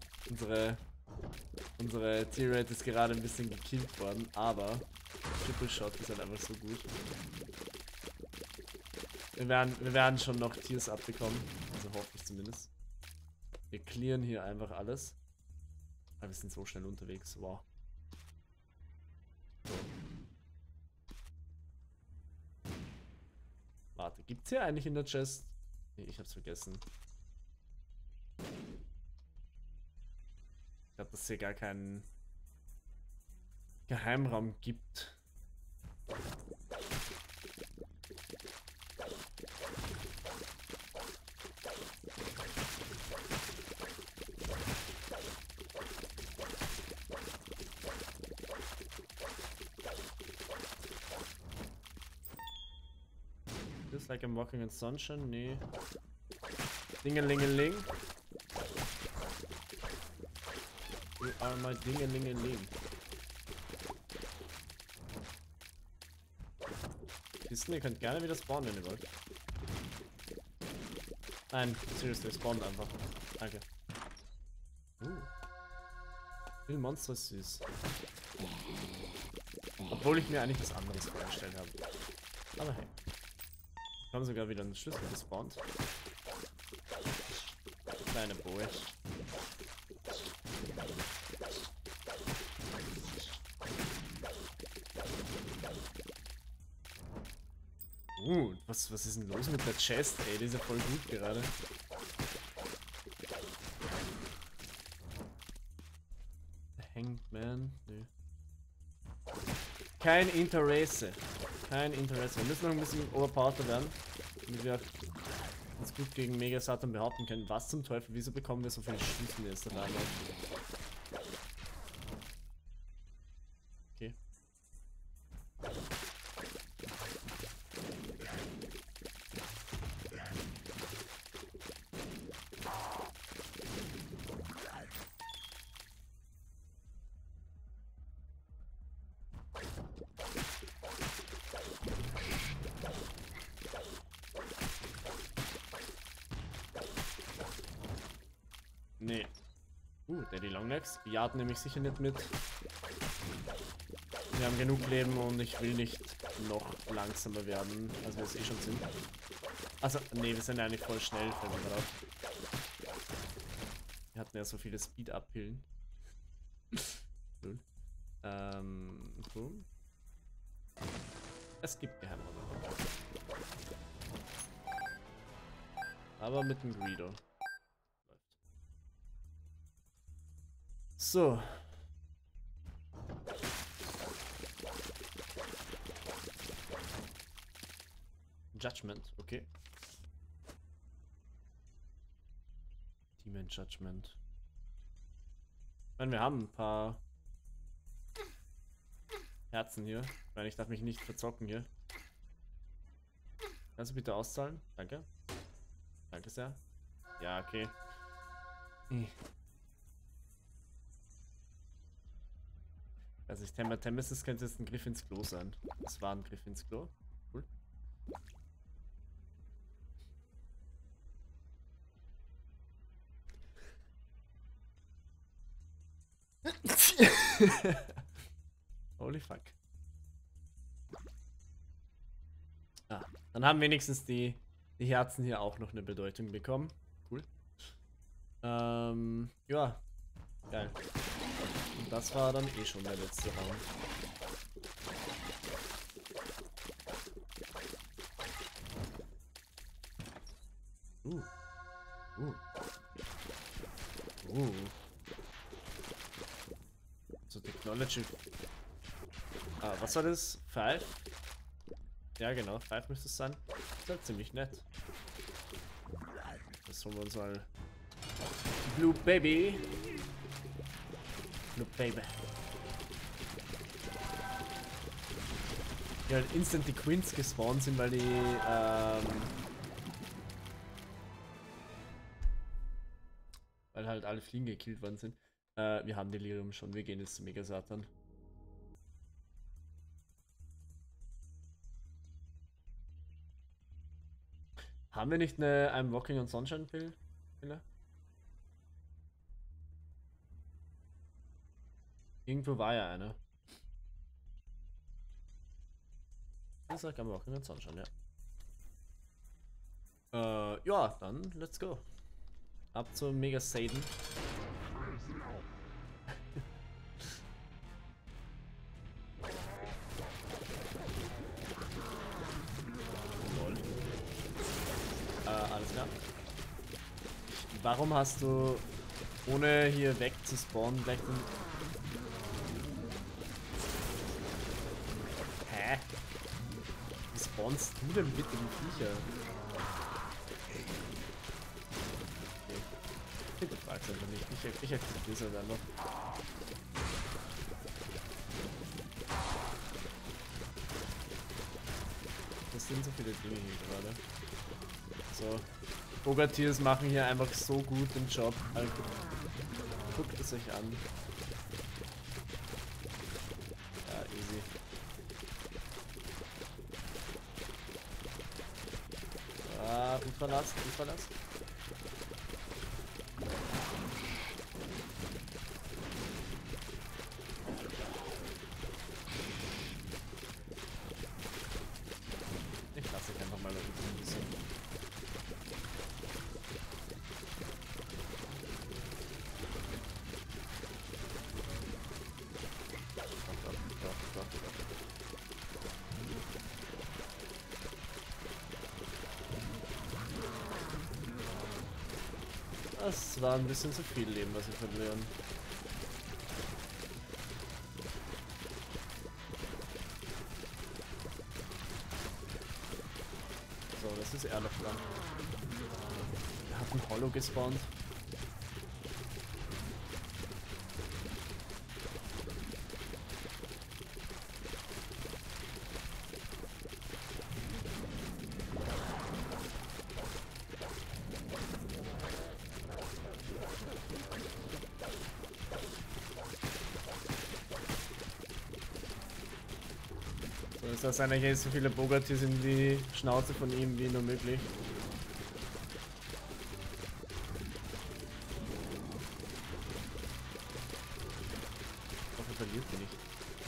[SPEAKER 1] Unsere Tier-Rate ist gerade ein bisschen gekillt worden, aber Triple Shot ist halt einfach so gut. Wir werden schon noch Tiers abbekommen, also hoffe ich zumindest. Wir clearen hier einfach alles. Aber wir sind so schnell unterwegs, wow. Warte, gibt's hier eigentlich in der Chest? Nee, ich hab's vergessen. Ich glaube, dass es hier gar keinen Geheimraum gibt. Feels like I'm walking in sunshine? Nee. Dingelingeling. You are my dingelingeling. Kisten, ihr könnt gerne wieder spawnen, wenn ihr wollt. Nein, seriously, spawnt einfach. Danke. Viel Monster ist süß. Obwohl ich mir eigentlich was anderes vorgestellt habe. Aber hey. Wir haben sogar wieder einen Schlüssel gespawnt. Kleine Boy. Was ist denn los mit der Chest, ey? Die ist ja voll gut gerade. Hanged Man? Nee. Kein Interesse. Kein Interesse. Wir müssen noch ein bisschen overpowered werden, damit wir uns gut gegen Mega Satan behaupten können. Was zum Teufel? Wieso bekommen wir so viele Schüssen jetzt dabei? Okay. Nee. Daddy Longlegs. Jagt nämlich sicher nicht mit. Wir haben genug Leben und ich will nicht noch langsamer werden, als wir es eh schon sind. Also, nee, wir sind ja eigentlich voll schnell, fällt mir gerade auf. Wir hatten ja so viele Speed-Up-Pillen. Cool. Boom. Es gibt Geheimräume. Aber mit dem Greedo. So. Judgment, okay. Demon Judgment. Ich meine, wir haben ein paar Herzen hier. Ich meine, ich darf mich nicht verzocken hier. Kannst du bitte auszahlen? Danke. Danke sehr. Ja, okay. Also ich Temmes, das könnte jetzt ein Griff ins Klo sein. Das war ein Griff ins Klo. Cool. Holy fuck. Ah, dann haben wenigstens die Herzen hier auch noch eine Bedeutung bekommen. Cool. Ja. Geil. Und das war dann eh schon der letzte Raum. So, Technology. Ah, was war das? 5? Ja, genau, 5 müsste es sein. Das ist halt ziemlich nett. Das holen wir uns mal. Blue Baby. Blue Baby. Ja, halt instant die Queens gespawnt sind, weil die, weil halt alle Fliegen gekillt worden sind. Wir haben Delirium schon, wir gehen jetzt zu Mega Satan. Haben wir nicht eine I'm Walking on Sunshine Pille? Irgendwo war ja eine. Ich sag I'm Walking on Sunshine, ja. Ja, dann let's go. Ab zum Mega Satan. Alles klar. Warum hast du, ohne hier weg zu spawnen, gleich den... Hä? Wie spawnst du denn bitte die Viecher? Okay. Ich frag's einfach nicht. Ich akzeptiere es halt einfach. Das sind so viele Dinge hier gerade. So. Bogatiers machen hier einfach so gut den Job. Also, guckt es euch an. Ja, easy. Ah, gut verlassen, gut verlassen. Ich lasse dich einfach mal da unten ein bisschen. Das war ein bisschen zu viel Leben, was wir verlieren. So, das ist er noch dran. Er hat ein Hollow gespawnt. Das heißt eigentlich so viele Bogartiers in die Schnauze von ihm wie nur möglich. Ich hoffe, er verliert die nicht.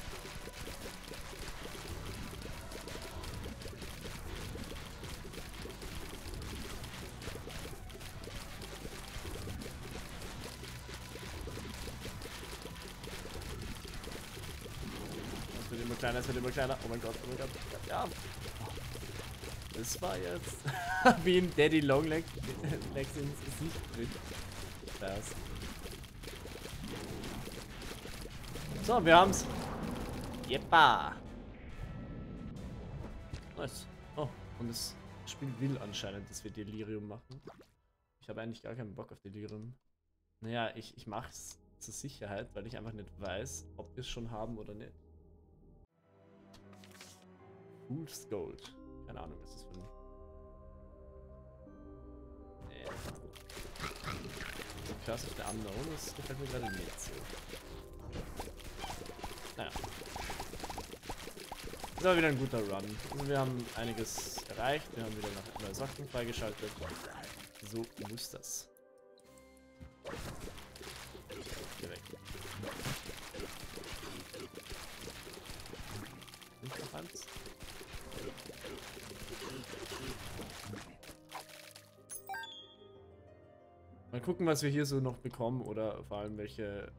[SPEAKER 1] Kleiner, es wird immer kleiner. Oh mein Gott, oh mein Gott. Ja. Das war jetzt wie ein Daddy Longleg ins Gesicht drin. Das. So, wir haben's. Jeppa. Nice. Oh, und es Das Spiel will anscheinend, dass wir Delirium machen. Ich habe eigentlich gar keinen Bock auf Delirium. Naja, ich mache es zur Sicherheit, weil ich einfach nicht weiß, ob wir es schon haben oder nicht. Fool's Gold. Keine Ahnung, was das für ein... Nee. Curse of the Unknown, das gefällt mir gerade nicht so. Naja. Das war wieder ein guter Run. Also wir haben einiges erreicht, wir haben wieder neue Sachen freigeschaltet. So muss das. Geh weg. Und noch eins. Mal gucken, was wir hier so noch bekommen oder vor allem welche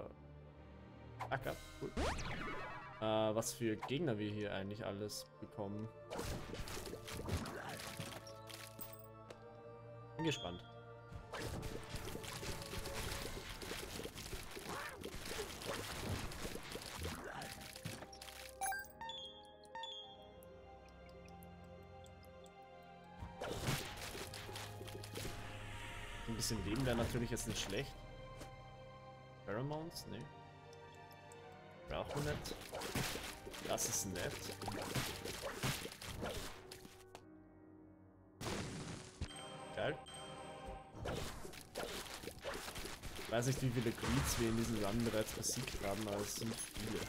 [SPEAKER 1] cool. Was für Gegner wir hier eigentlich alles bekommen. Bin gespannt. Ein bisschen Leben wäre natürlich jetzt nicht schlecht. Pheromones? Nee. Brauchen wir nicht. Das ist nett. Geil. Ich weiß nicht, wie viele Greeds wir in diesem Run bereits besiegt haben, aber es sind viele.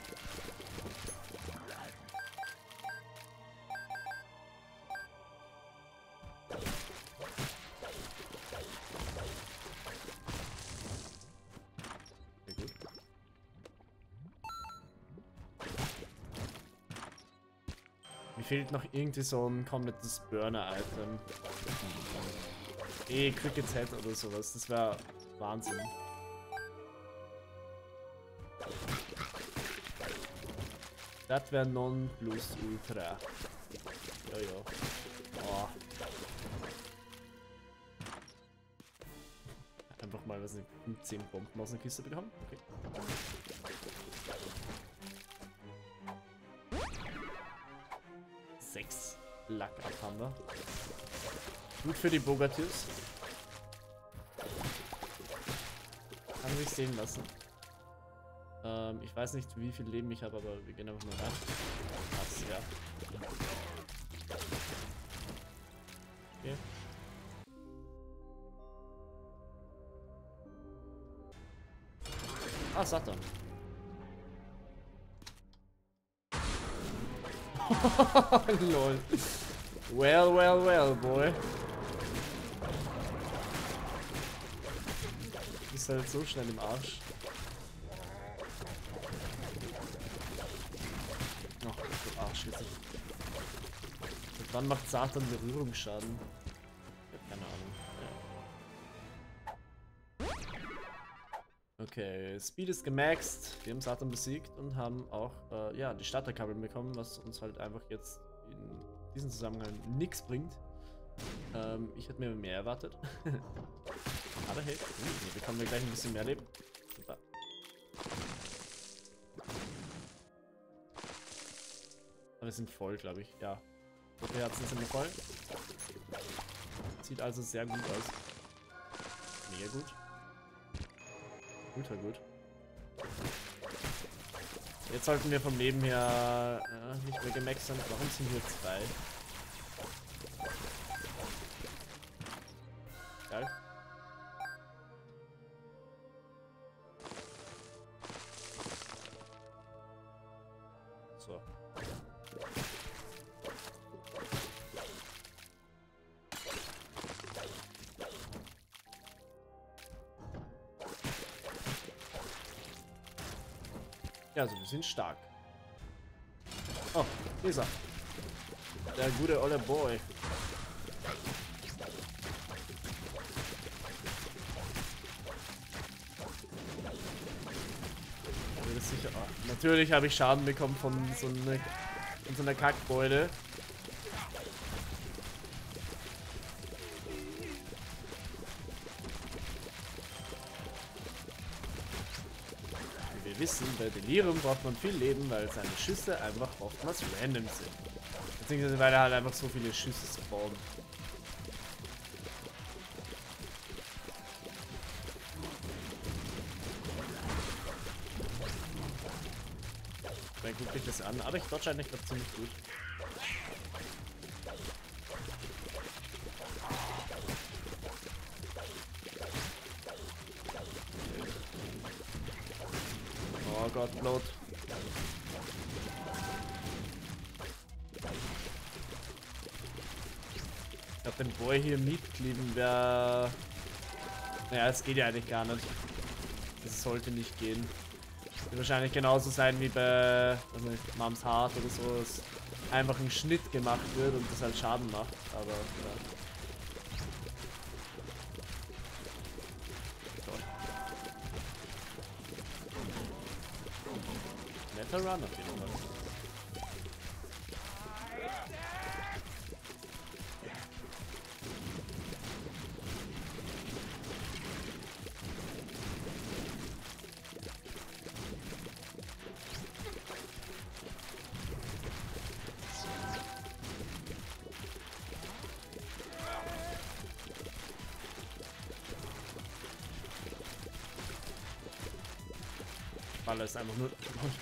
[SPEAKER 1] Mir fehlt noch irgendwie so ein komplettes Burner-Item. Cricket's Head oder sowas. Das wäre Wahnsinn. Das wäre Non-Plus-Ultra. Ja, ja. Oh. Einfach mal, was nicht, 10 Bomben aus einer Kiste bekommen. Okay. 6 Lack ab haben wir. Gut für die Bogatiers. Kann sich sehen lassen. Ich weiß nicht, wie viel Leben ich habe, aber wir gehen einfach mal rein. Krass, ja. Okay. Ah, Satan. Lol. Well, well, well, boy. Du bist halt so schnell im Arsch. Ach, du Arsch jetzt. Und wann macht Satan Berührungsschaden? Ich hab keine Ahnung. Ja. Okay, Speed ist gemaxt. Wir haben Satan besiegt und haben auch ja, die Starterkabel bekommen, was uns halt einfach jetzt in diesem Zusammenhang nichts bringt. Ich hätte mir mehr erwartet. Aber hey, hier bekommen wir gleich ein bisschen mehr Leben. Super. Aber wir sind voll, glaube ich. Ja. Rote Herzen sind wir voll. Sieht also sehr gut aus. Mega gut. Ultra gut. Jetzt sollten wir vom Leben her nicht mehr gemaxt sein. Warum sind wir 2? Geil. So. Ja, also wir sind stark. Oh, hier ist er. Der gute olle Boy. Sicher. Oh, natürlich habe ich Schaden bekommen von so einer Kackbeule. Wir wissen, bei Delirium braucht man viel Leben, weil seine Schüsse einfach oftmals random sind. Beziehungsweise weil er halt einfach so viele Schüsse spawnt. Dann gucke ich das an, aber ich dodge eigentlich gerade ziemlich gut. Oh Gott, Bloat. Ich glaube, den Boy hier mitkleben wäre... Naja, es geht ja eigentlich gar nicht. Das sollte nicht gehen. Wird wahrscheinlich genauso sein wie bei also Moms Heart oder so, dass einfach ein Schnitt gemacht wird und das halt Schaden macht. Aber ja. Netter Run auf jeden Fall. Baller ist einfach nur...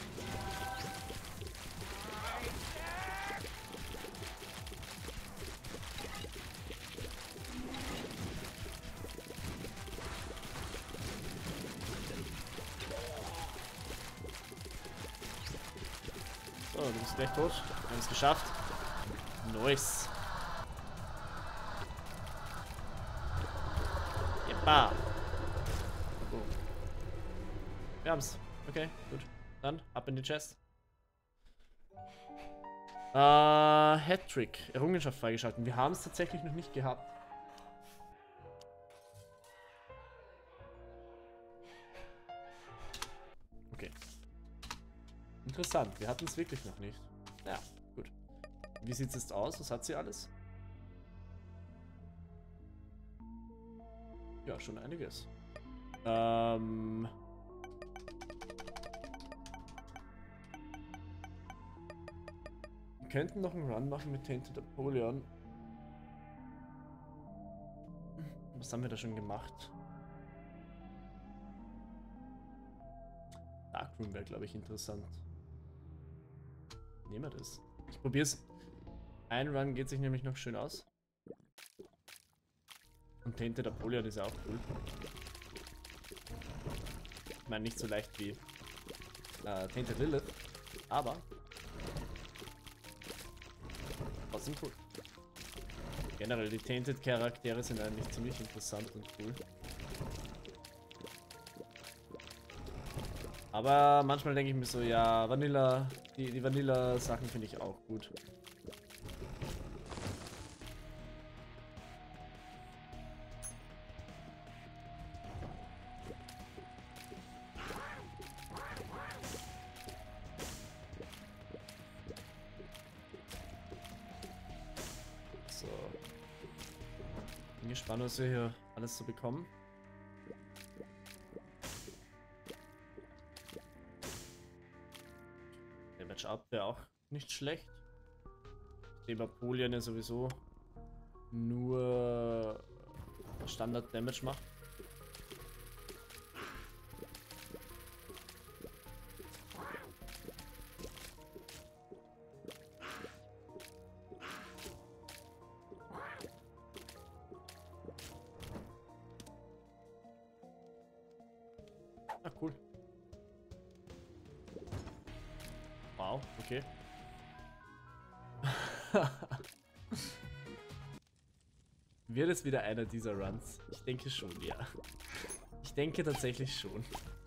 [SPEAKER 1] So, du bist gleich tot. Wir haben es geschafft. Nice. Jeppa. Oh. Wir haben's. Okay, gut. Dann ab in die Chest. Hattrick. Errungenschaft freigeschalten. Wir haben es tatsächlich noch nicht gehabt. Okay. Interessant. Wir hatten es wirklich noch nicht. Ja, gut. Wie sieht es jetzt aus? Was hat sie alles? Ja, schon einiges. Wir könnten noch einen Run machen mit Tainted Apollyon. Was haben wir da schon gemacht? Darkroom wäre, glaube ich, interessant. Nehmen wir das. Ich probiere es. Ein Run geht sich nämlich noch schön aus. Und Tainted Apollyon ist ja auch cool. Ich meine, nicht so leicht wie Tainted Lilith, aber trotzdem cool. Generell, die Tainted Charaktere sind eigentlich ziemlich interessant und cool. Aber manchmal denke ich mir so, ja, Vanilla, die Vanilla-Sachen finde ich auch gut. So. Bin gespannt, was wir hier alles so bekommen. Match-up wäre auch nicht schlecht. Dem Apollyon ja sowieso nur Standard-Damage macht. Ah, cool. Wow, okay. Wird es wieder einer dieser Runs? Ich denke schon, ja. Ich denke tatsächlich schon.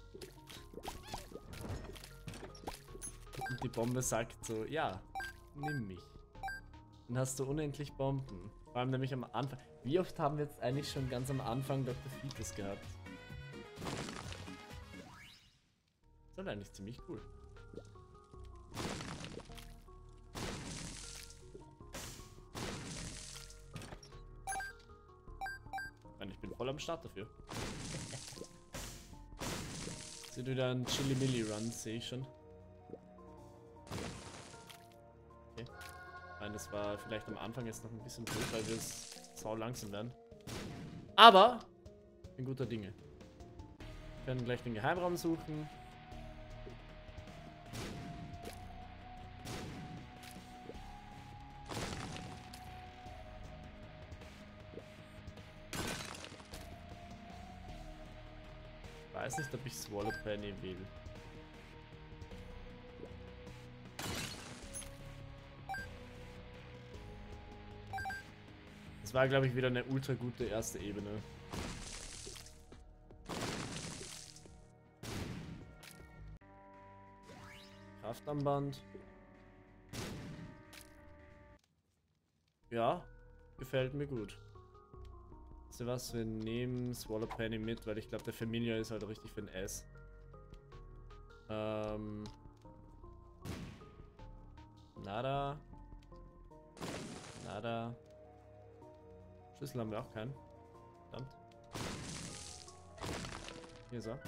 [SPEAKER 1] Und die Bombe sagt so, ja, nimm mich. Dann hast du unendlich Bomben. Vor allem nämlich am Anfang. Wie oft haben wir jetzt eigentlich schon ganz am Anfang Dr. Fetus gehabt? Das ist eigentlich ziemlich cool. Ich bin voll am Start dafür. Sind wieder ein Chili-Milli-Run, sehe ich schon. Okay. Ich meine, es war vielleicht am Anfang jetzt noch ein bisschen blöd, weil wir es sau langsam werden. Aber ich bin guter Dinge. Wir werden gleich den Geheimraum suchen. Ich weiß nicht, ob ich Swallow Penny will. Das war, glaube ich, wieder eine ultra gute erste Ebene. Kraftarmband. Ja, gefällt mir gut. Weißt du was, wir nehmen Swallow Penny mit, weil ich glaube, der Familiar ist halt richtig für ein S. Nada. Nada. Schlüssel haben wir auch keinen. Verdammt. Hier so.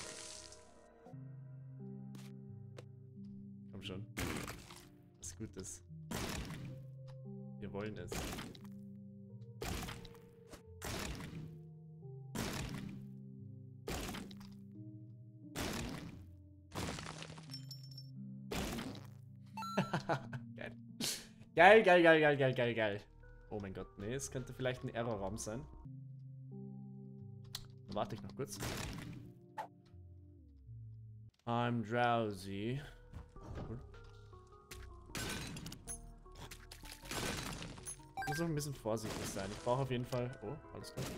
[SPEAKER 1] Komm schon. Was Gutes. Wir wollen es. Geil. Geil, geil, geil, geil, geil, geil, geil. Oh mein Gott, nee, es könnte vielleicht ein Errorraum sein. Dann warte ich noch kurz. I'm drowsy. Cool. Ich muss auch ein bisschen vorsichtig sein. Ich brauche auf jeden Fall... Oh, alles klar.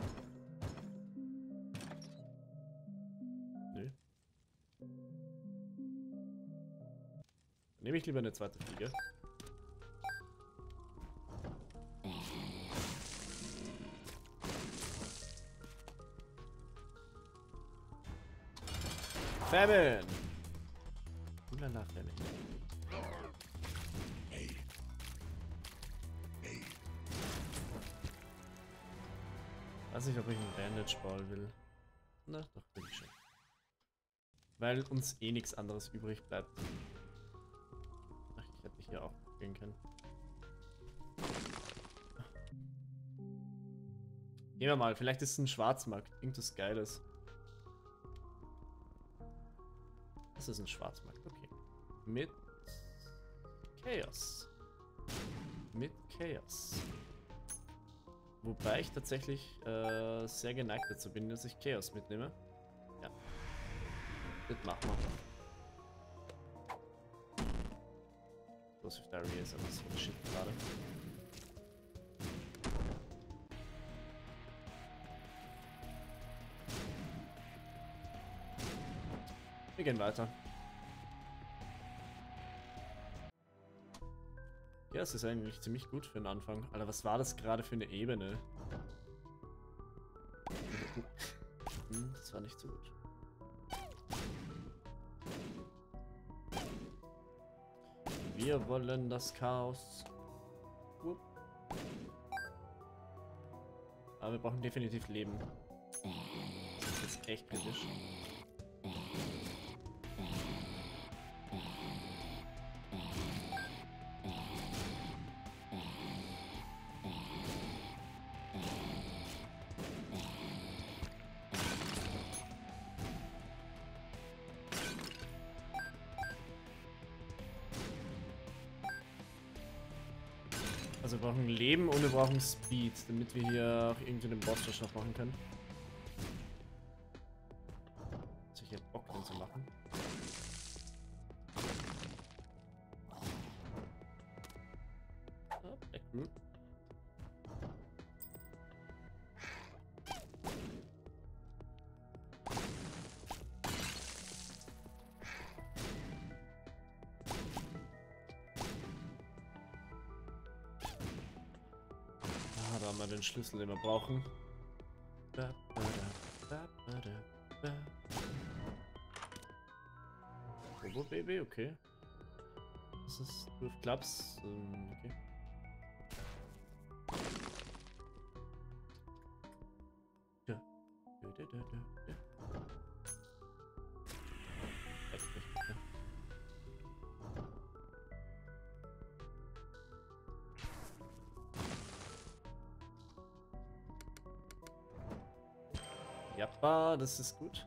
[SPEAKER 1] Nö. Dann nehme ich lieber eine zweite Fliege. Famine! Ulala, Famine. Weiß nicht, ob ich einen Bandage Ball will. Na, doch, will ich schon. Weil uns eh nichts anderes übrig bleibt. Ach, ich hätte mich hier auch gehen können. Gehen wir mal, vielleicht ist es ein Schwarzmarkt. Irgendwas Geiles. Das ist ein Schwarzmarkt, okay. Mit Chaos. Mit Chaos. Wobei ich tatsächlich sehr geneigt dazu bin, dass ich Chaos mitnehme. Ja. Das machen wir. Explosive Diarrhea ist einfach so ein Shit gerade. Wir gehen weiter. Ja, es ist eigentlich ziemlich gut für den Anfang. Alter, was war das gerade für eine Ebene? Das war nicht so gut. Wir wollen das Chaos. Aber wir brauchen definitiv Leben. Das ist jetzt echt kritisch. Also wir brauchen Leben und wir brauchen Speed, damit wir hier auch irgendwie den Boss noch machen können. Also ich hätte Bock, den zu machen. Ah, Backroot. Da haben wir den Schlüssel, den wir brauchen. Robo Baby, okay. Das ist with Clubs. Okay. Ja. Jappa, das ist gut.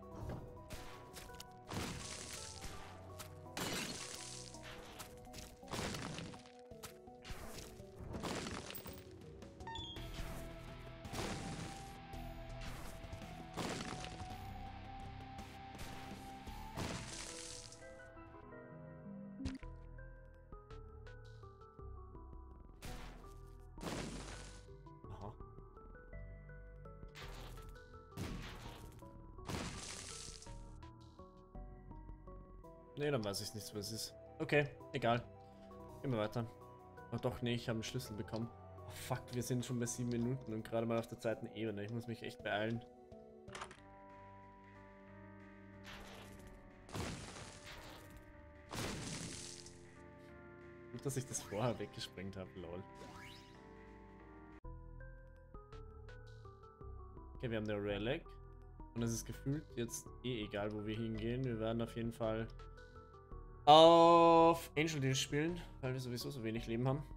[SPEAKER 1] Ne, dann weiß ich nicht, was es ist. Okay, egal. Gehen wir weiter. Oh doch, nee, ich habe einen Schlüssel bekommen. Oh fuck, wir sind schon bei 7 Minuten und gerade mal auf der zweiten Ebene. Ich muss mich echt beeilen. Gut, dass ich das vorher weggesprengt habe, lol. Okay, wir haben eine Relic. Und es ist gefühlt jetzt eh egal, wo wir hingehen. Wir werden auf jeden Fall auf Angel Deal spielen, weil wir sowieso so wenig Leben haben.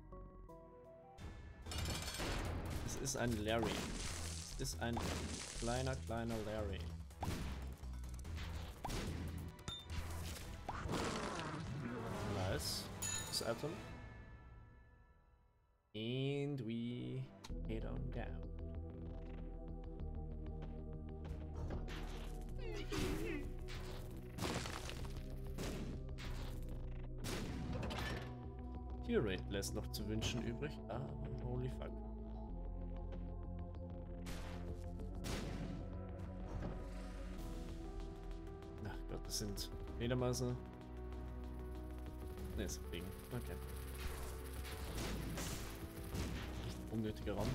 [SPEAKER 1] Es ist ein Larry. Es ist ein kleiner Larry. Nice. Das Item. And we head on down. Tier Rate lässt noch zu wünschen übrig. Ah, holy fuck. Ach Gott, das sind Fledermäuse. Ne, ist Regen. Okay. Unnötiger Raum.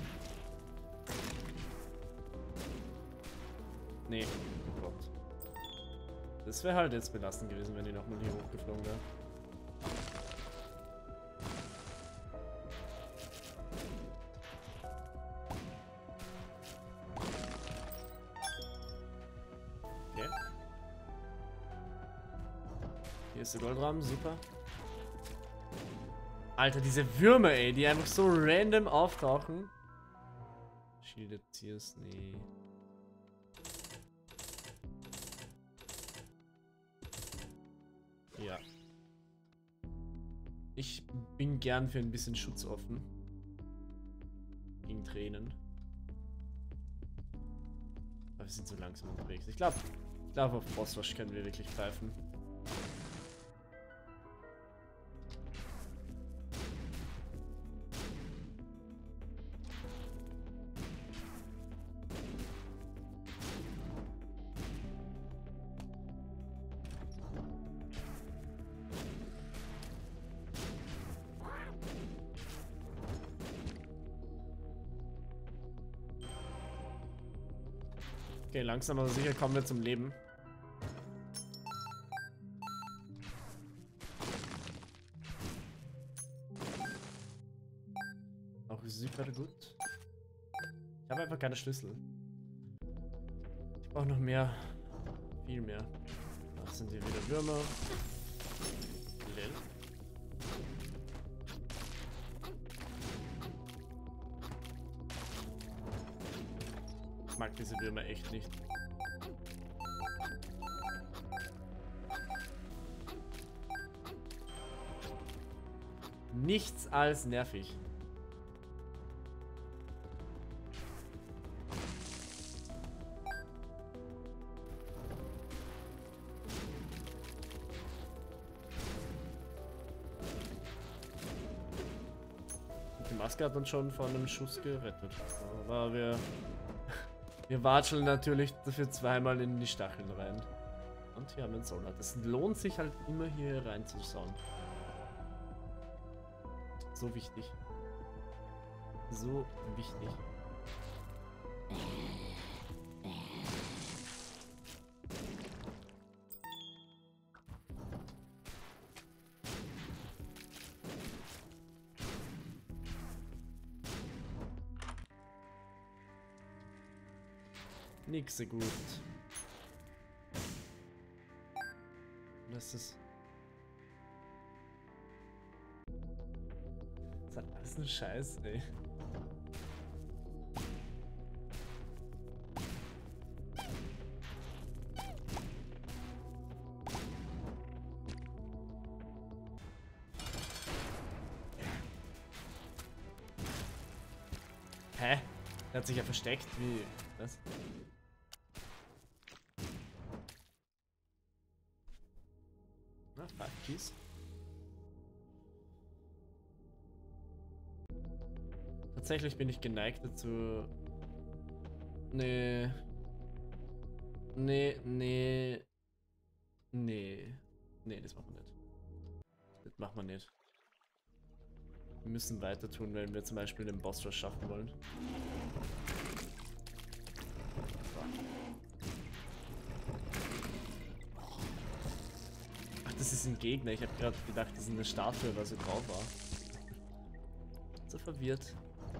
[SPEAKER 1] Nee, oh Gott. Das wäre halt jetzt belastend gewesen, wenn die nochmal hier hochgeflogen wäre. Okay. Hier ist der Goldrahmen, super. Alter, diese Würmer, ey, die einfach so random auftauchen. Shielded Tears, nee. Ja. Ich bin gern für ein bisschen Schutz offen. Gegen Tränen. Aber wir sind so langsam unterwegs. Ich glaube, auf Bosswash können wir wirklich pfeifen. Okay, langsam aber sicher kommen wir zum Leben. Auch super gut. Ich habe einfach keine Schlüssel. Ich brauche noch mehr. Viel mehr. Das sind hier wieder Würmer. Lil. Ich mag diese Würmer echt nicht. Nichts als nervig. Die Maske hat uns schon von einem Schuss gerettet. Aber wir watscheln natürlich dafür zweimal in die Stacheln rein. Und hier haben wir einen Solar. Es lohnt sich halt immer hier reinzusauen. So wichtig. So wichtig. Nix so gut. Das ist... Das hat alles einen Scheiß, ey. Hä? Der hat sich ja versteckt. Wie? Was? Na, fuck, jeez. Tatsächlich bin ich geneigt dazu. Nee. Nee, nee. Nee. Nee, das machen wir nicht. Das machen wir nicht. Wir müssen weiter tun, wenn wir zum Beispiel den Boss Rush schaffen wollen. Ach, das ist ein Gegner. Ich habe gerade gedacht, das ist eine Statue, weil sie drauf war. So verwirrt.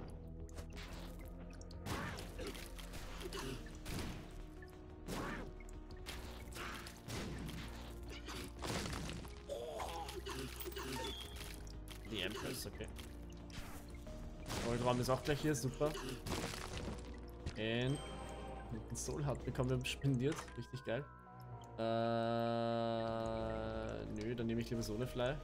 [SPEAKER 1] Die Empress, okay. Goldraum ist auch gleich hier, super. Und ein Soul Heart bekommen wir spendiert, richtig geil. Nö, dann nehme ich lieber so eine Fly.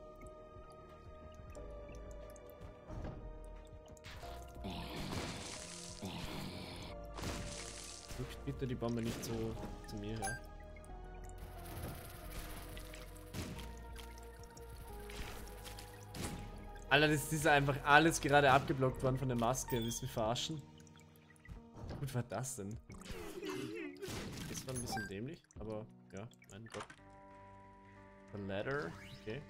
[SPEAKER 1] Rückt bitte die Bombe nicht so zu mir her. Alter, das ist einfach alles gerade abgeblockt worden von der Maske. Willst du mich verarschen? Wie gut war das denn? Das war ein bisschen dämlich, aber ja, mein Gott. The ladder, okay.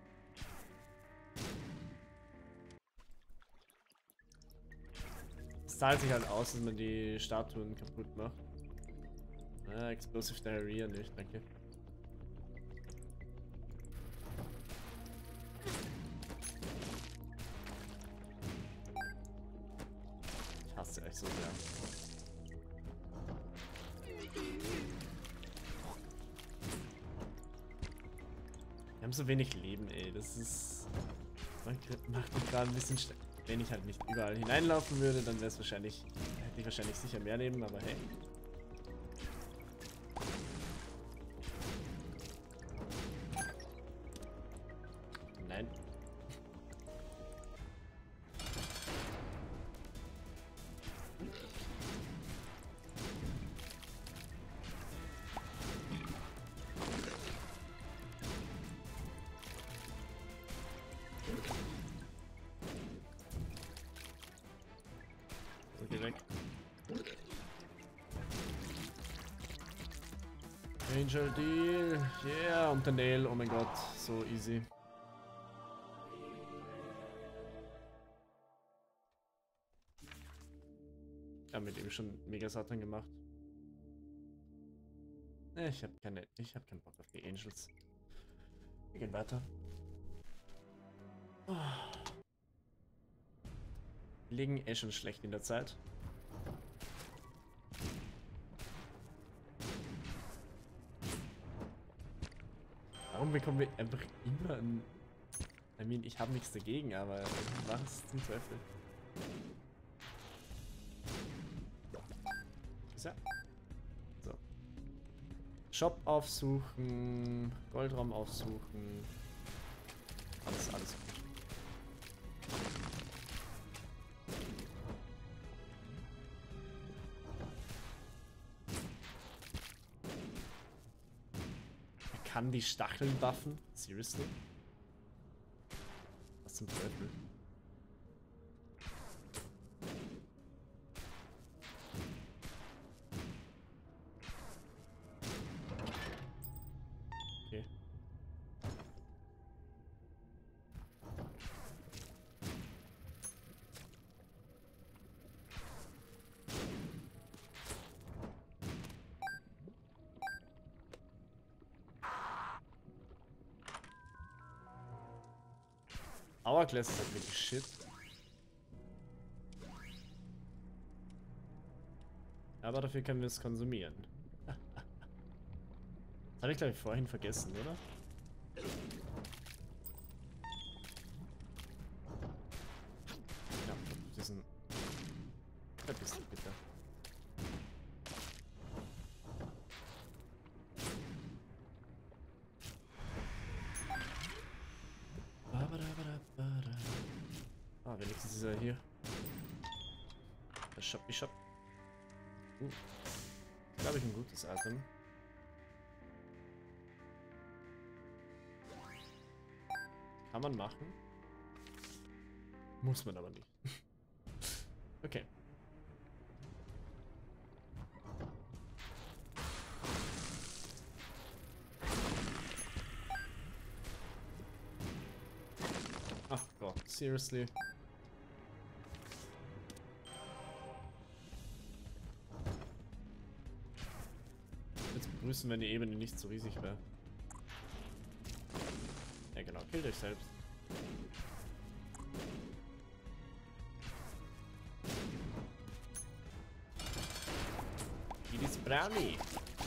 [SPEAKER 1] Es zahlt sich halt aus, dass man die Statuen kaputt macht. Ah, Explosive Diarrhea nicht, danke. Ich hasse euch so sehr. Wir haben so wenig Leben, ey. Das ist... Macht mich gerade ein bisschen... Wenn ich halt nicht überall hineinlaufen würde, dann wäre es wahrscheinlich... Hätte ich wahrscheinlich sicher mehr Leben, aber hey. Nein. So, geh weg. Angel Deal. Yeah, und der Nail. Oh mein Gott, so easy. Ja, mit ihm schon mega Satan gemacht. Ich habe keinen Bock auf die Angels. Wir gehen weiter. Oh. Wir liegen eh schon schlecht in der Zeit. Warum bekommen wir einfach immer ein... I mean, ich habe nichts dagegen, aber was zum Teufel? So. So. Shop aufsuchen, Goldraum aufsuchen. Alles gut. Er kann die Stacheln buffen? Seriously? Was zum Teufel? Okay. Hourglass ist halt wirklich shit. Aber dafür können wir es konsumieren. Das habe ich, glaube ich, vorhin vergessen, oder? Ja, diesen... Vergiss dich bitte. Ah, wenigstens ist er hier. Shop. Glaube ich ein gutes Item. Kann man machen. Muss man aber nicht. Okay. Ach Gott, seriously. Jetzt begrüßen, wenn die Ebene nicht so riesig wäre. Ja genau, killt euch selbst. Wie ist Brownie?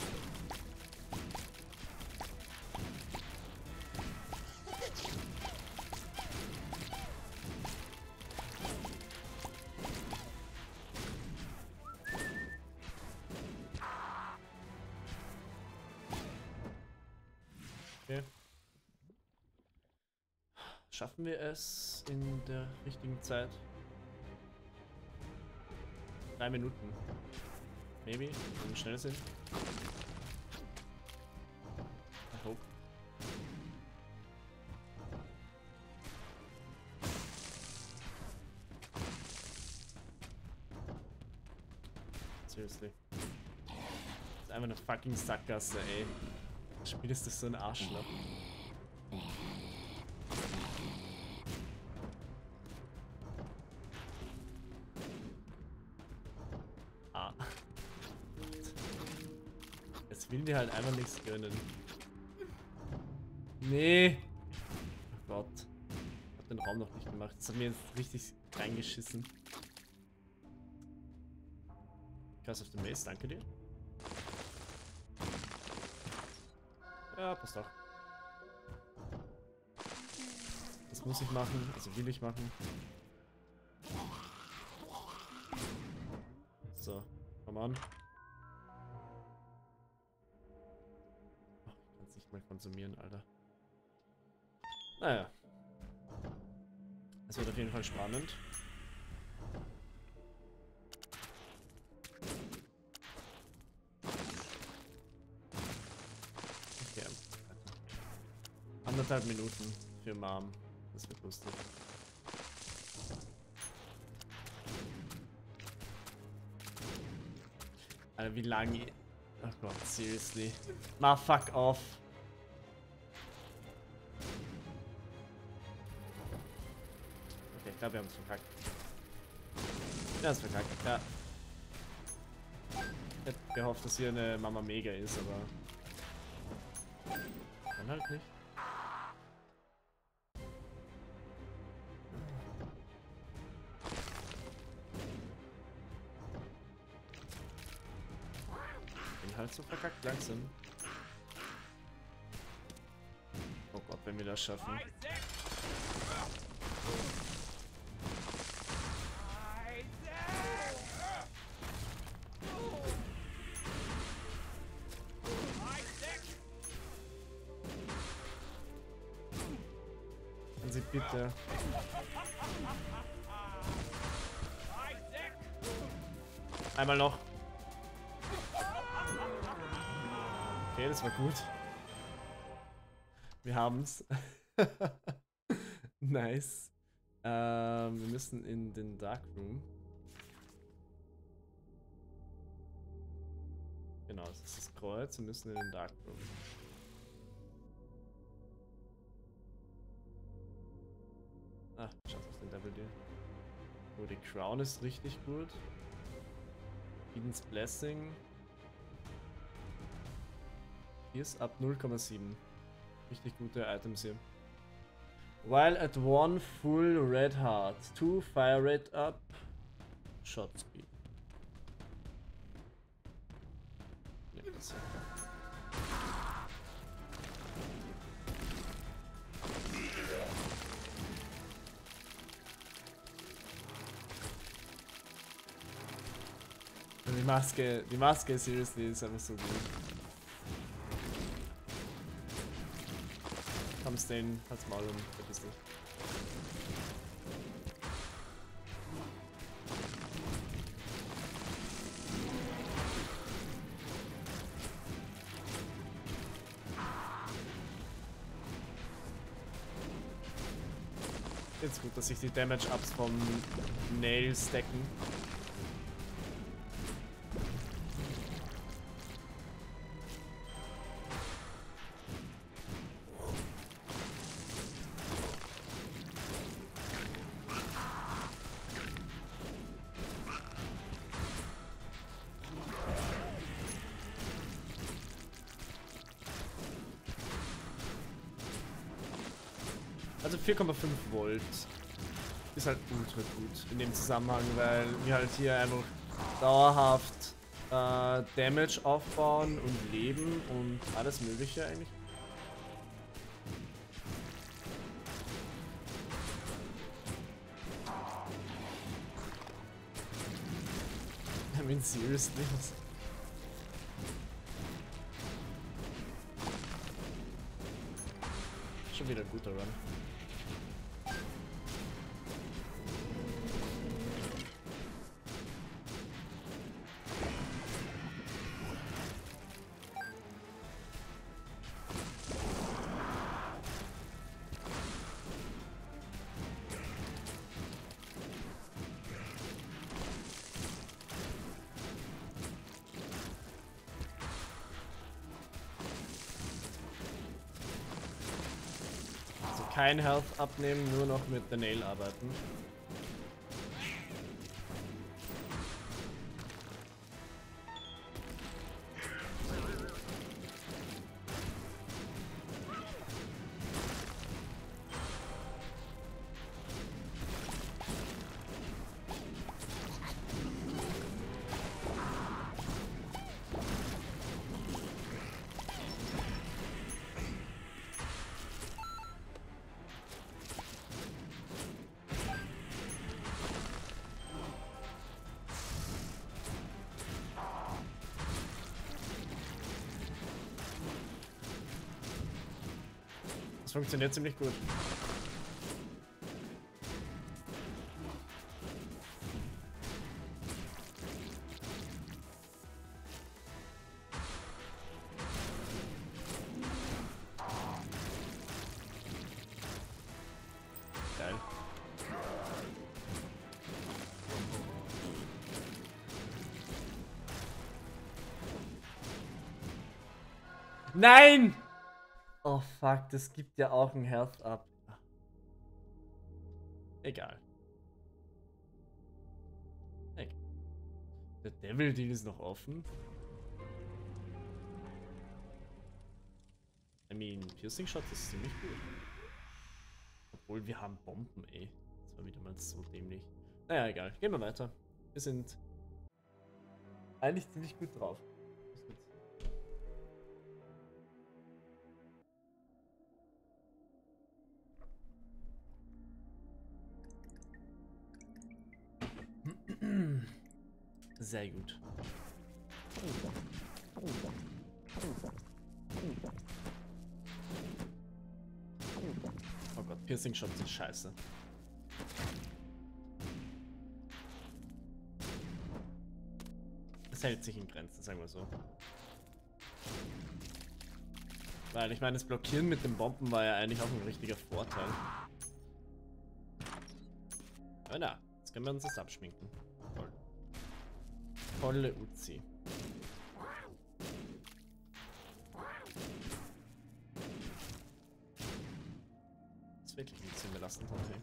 [SPEAKER 1] Okay. Schaffen wir es in der richtigen Zeit? 3 Minuten. Maybe, wenn wir schnell sind. I hope. Seriously. Das ist einfach eine fucking Sackgasse, ey. Das Spiel ist das so ein Arschloch. Ah. Jetzt will die halt einfach nichts gönnen. Nee. Oh Gott. Ich hab den Raum noch nicht gemacht. Das hat mir jetzt richtig reingeschissen. Krass auf den Maze, danke dir. Ja, passt doch. Das muss ich machen, also will ich machen. So, come on. Oh, ich kann es nicht mal konsumieren, Alter. Naja. Es wird auf jeden Fall spannend. Okay. 1,5 Minuten für Mom. Das wird lustig. Alter, wie lange... Ach Gott, seriously. Ma, fuck off. Okay, ich glaube, wir haben es verkackt. Ja, es verkackt, ja. Ich hätte gehofft, dass hier eine Mama Mega ist, aber... Dann halt nicht. Halt so verkackt langsam. Oh Gott, wenn wir das schaffen. Kann sie bitte... Einmal noch. Okay, das war gut. Wir haben's. Nice. Wir müssen in den Darkroom. Genau, das ist das Kreuz. Wir müssen in den Darkroom. Ah, schau auf den Double Deal. Oh, die Crown ist richtig gut. Eden's Blessing. Hier ist ab 0,7. Richtig gute Items hier. While at 1 full red heart. 2 fire rate up. Shot speed. Ja, das ist ja klar. Die Maske, seriously, ist einfach so gut. Komm, Stain, halt's Maul und verpiss dich. Jetzt gut, dass sich die Damage-Ups vom Nail stacken. Also 4,5 Volt ist halt ultra gut in dem Zusammenhang, weil wir halt hier einfach dauerhaft Damage aufbauen und Leben und alles mögliche eigentlich. I mean, seriously. Schon wieder ein guter Run. Kein Health abnehmen, nur noch mit der Nail arbeiten. Das funktioniert ziemlich gut. Geil. Nein! Oh fuck, das gibt ja auch ein Health Up. Egal. Egal. Der Devil Deal ist noch offen. I mean, Piercing Shot ist ziemlich gut. Obwohl wir haben Bomben, ey. Das war wieder mal so dämlich. Naja, egal. Gehen wir weiter. Wir sind eigentlich ziemlich gut drauf. Sehr gut. Oh Gott, Piercing Shot ist scheiße. Es hält sich in Grenzen, sagen wir so. Weil ich meine, das Blockieren mit den Bomben war ja eigentlich auch ein richtiger Vorteil. Aber na, jetzt können wir uns das abschminken. Toll. Tolle Uzi. Das ist wirklich ein bisschen belastend heute.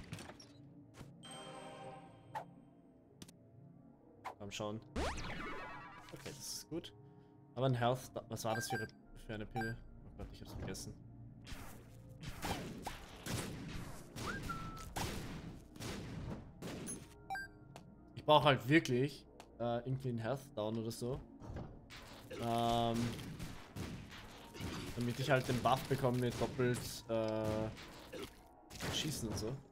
[SPEAKER 1] Komm schon. Okay, das ist gut. Aber ein Health... Was war das für eine Pille? Oh Gott, ich hab's vergessen. Ich brauche halt wirklich irgendwie einen Health Down oder so. Damit ich halt den Buff bekomme mit doppelt Schießen und so.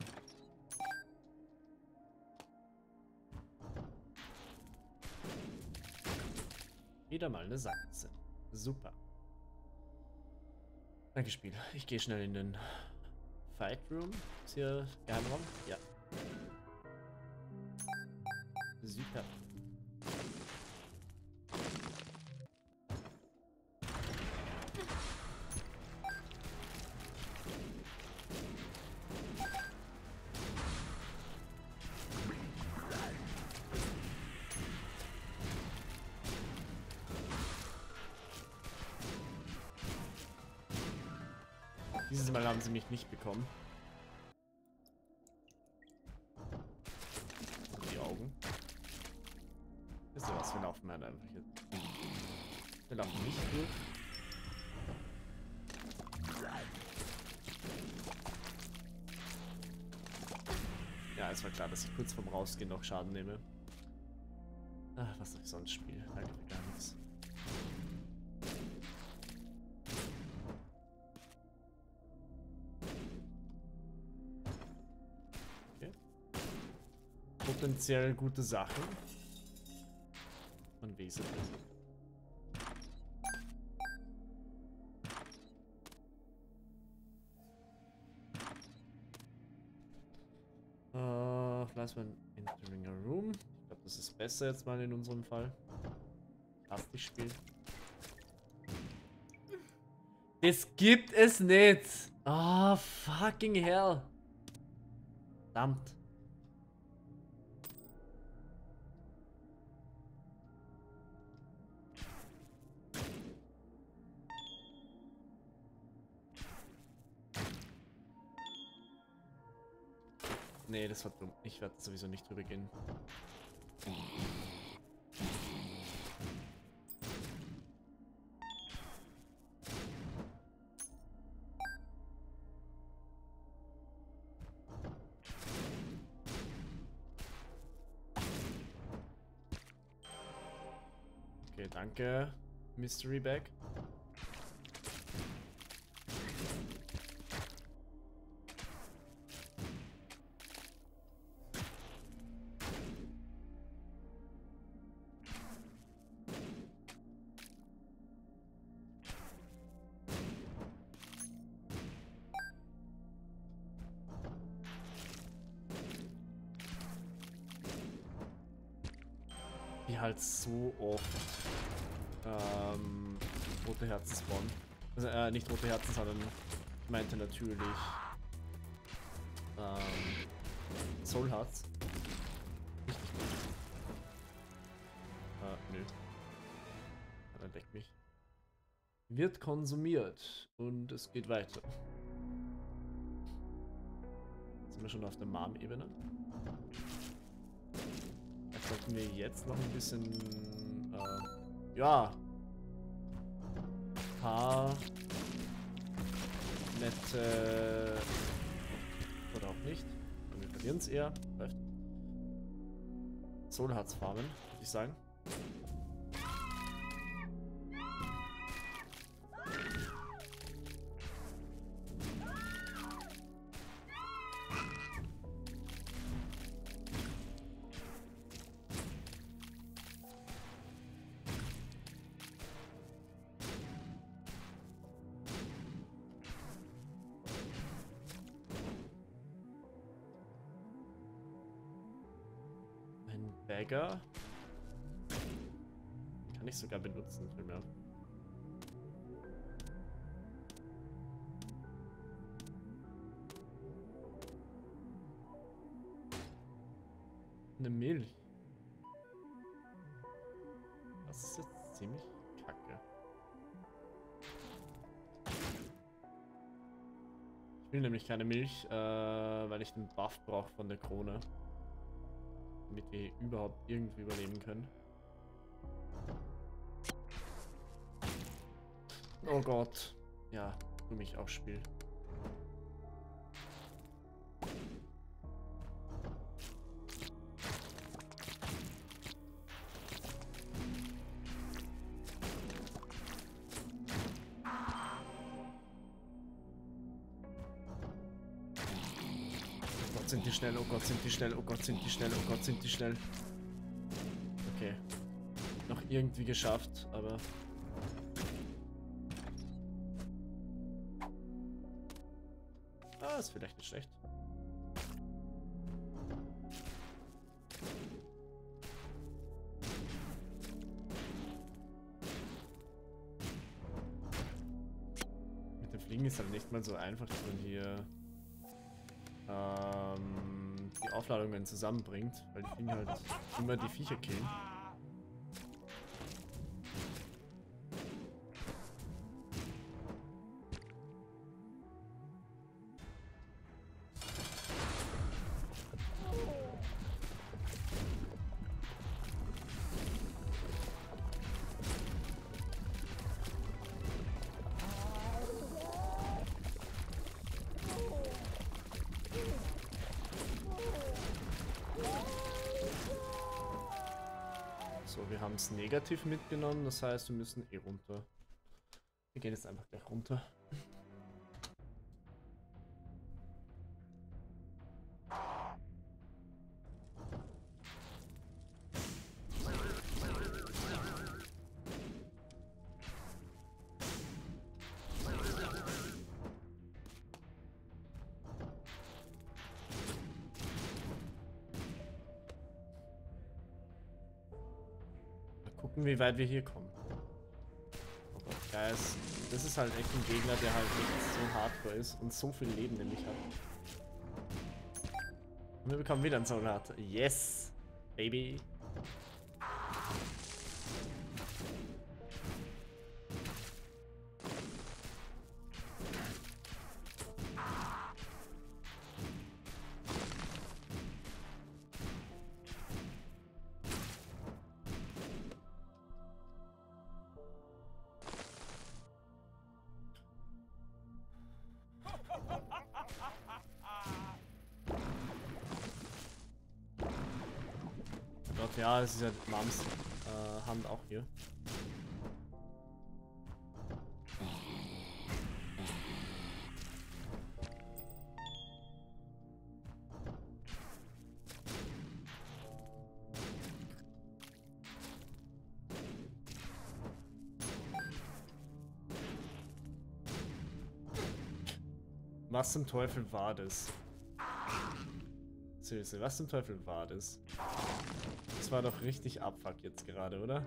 [SPEAKER 1] Wieder mal eine Sackgasse. Super. Danke, Spiel. Ich gehe schnell in den Fight Room. Ist hier Geheimraum? Ja. Super. Dieses Mal haben sie mich nicht bekommen. Die Augen. Wisst ihr was? Wir laufen halt einfach jetzt. Wir laufen nicht durch. Ja, es war klar, dass ich kurz vorm Rausgehen noch Schaden nehme. Ach, was soll ich sonst spielen? Danke für gar nichts. Okay. Potenziell gute Sachen. Und wesentlich. Last one entering a room. Ich glaube, das ist besser jetzt mal in unserem Fall. Lass dich spielen. Das gibt es nicht. Ah, oh, fucking hell. Verdammt. Nee, das war dumm. Ich werde sowieso nicht drüber gehen. Okay, danke. Mystery Bag. Wie halt so oft rote Herzen spawnen. Also nicht rote Herzen, sondern ich meinte natürlich Soul Hearts. Richtig gut. Nö. Dann deckt mich. Wird konsumiert und es geht weiter. Sind wir schon auf der Mom-Ebene? Sollten wir jetzt noch ein bisschen, ja, paar nette, oder auch nicht, und wir verlieren es eher, läuft. Soul Hearts farmen, würde ich sagen. Bagger. Kann ich sogar benutzen, vielmehr. Eine Milch. Das ist jetzt ziemlich kacke. Ich will nämlich keine Milch, weil ich den Buff brauche von der Krone. Damit wir überhaupt irgendwie überleben können. Oh Gott. Ja, für mich auch Spiel. Sind die schnell, oh Gott, sind die schnell, oh Gott, sind die schnell, oh Gott, sind die schnell. Okay. Noch irgendwie geschafft, aber... Ah, ist vielleicht nicht schlecht. Mit dem Fliegen ist halt nicht mal so einfach, dass man hier... die Aufladungen zusammenbringt, weil die Fliegen halt immer die Viecher killen. So, wir haben es negativ mitgenommen, das heißt, wir müssen eh runter. Wir gehen jetzt einfach gleich runter. Wie weit wir hier kommen. Oh Gott, Guys. Das ist halt echt ein Gegner, der halt nicht so hardcore ist und so viel Leben nämlich hat. Und wir bekommen wieder einen Soldat. Yes! Baby! Gott, ja, es ist ja Mams Hand auch hier. Was zum Teufel war das? Seriously, was zum Teufel war das? Das war doch richtig Abfuck jetzt gerade, oder?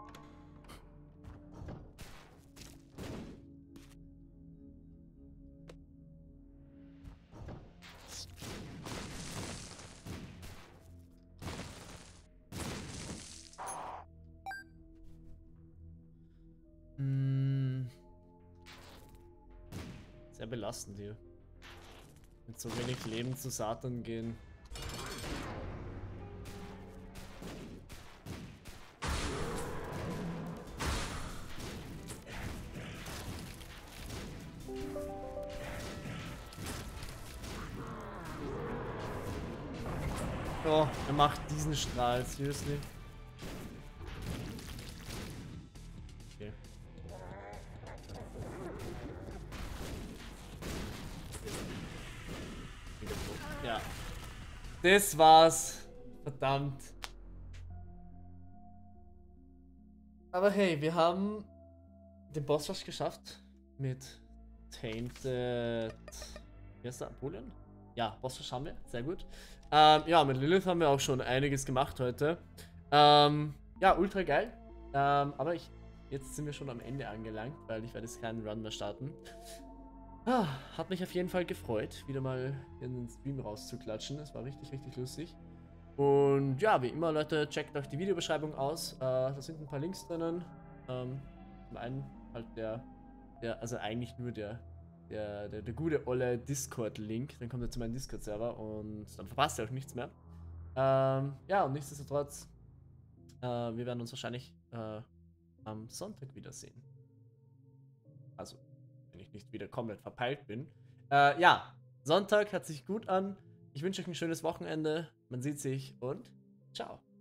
[SPEAKER 1] Sehr belastend hier. Mit so wenig Leben zu Satan gehen. Oh, er macht diesen Strahl, seriously. Okay. Ja. Das war's. Verdammt. Aber hey, wir haben den Boss fast geschafft. Mit Tainted. Wie heißt der? Apollyon? Ja, Boss haben wir. Sehr gut. Ja, mit Lilith haben wir auch schon einiges gemacht heute. Ja, ultra geil. Aber jetzt sind wir schon am Ende angelangt, weil ich werde jetzt keinen Run mehr starten. Hat mich auf jeden Fall gefreut, wieder mal in den Stream rauszuklatschen. Es war richtig, richtig lustig. Und ja, wie immer, Leute, checkt euch die Videobeschreibung aus. Da sind ein paar Links drinnen. Zum einen halt also eigentlich nur der gute olle Discord-Link. Dann kommt ihr zu meinem Discord-Server und dann verpasst ihr auch nichts mehr. Ja, und nichtsdestotrotz, wir werden uns wahrscheinlich am Sonntag wiedersehen. Also, wenn ich nicht wieder komplett verpeilt bin. Ja, Sonntag hört sich gut an. Ich wünsche euch ein schönes Wochenende. Man sieht sich und ciao.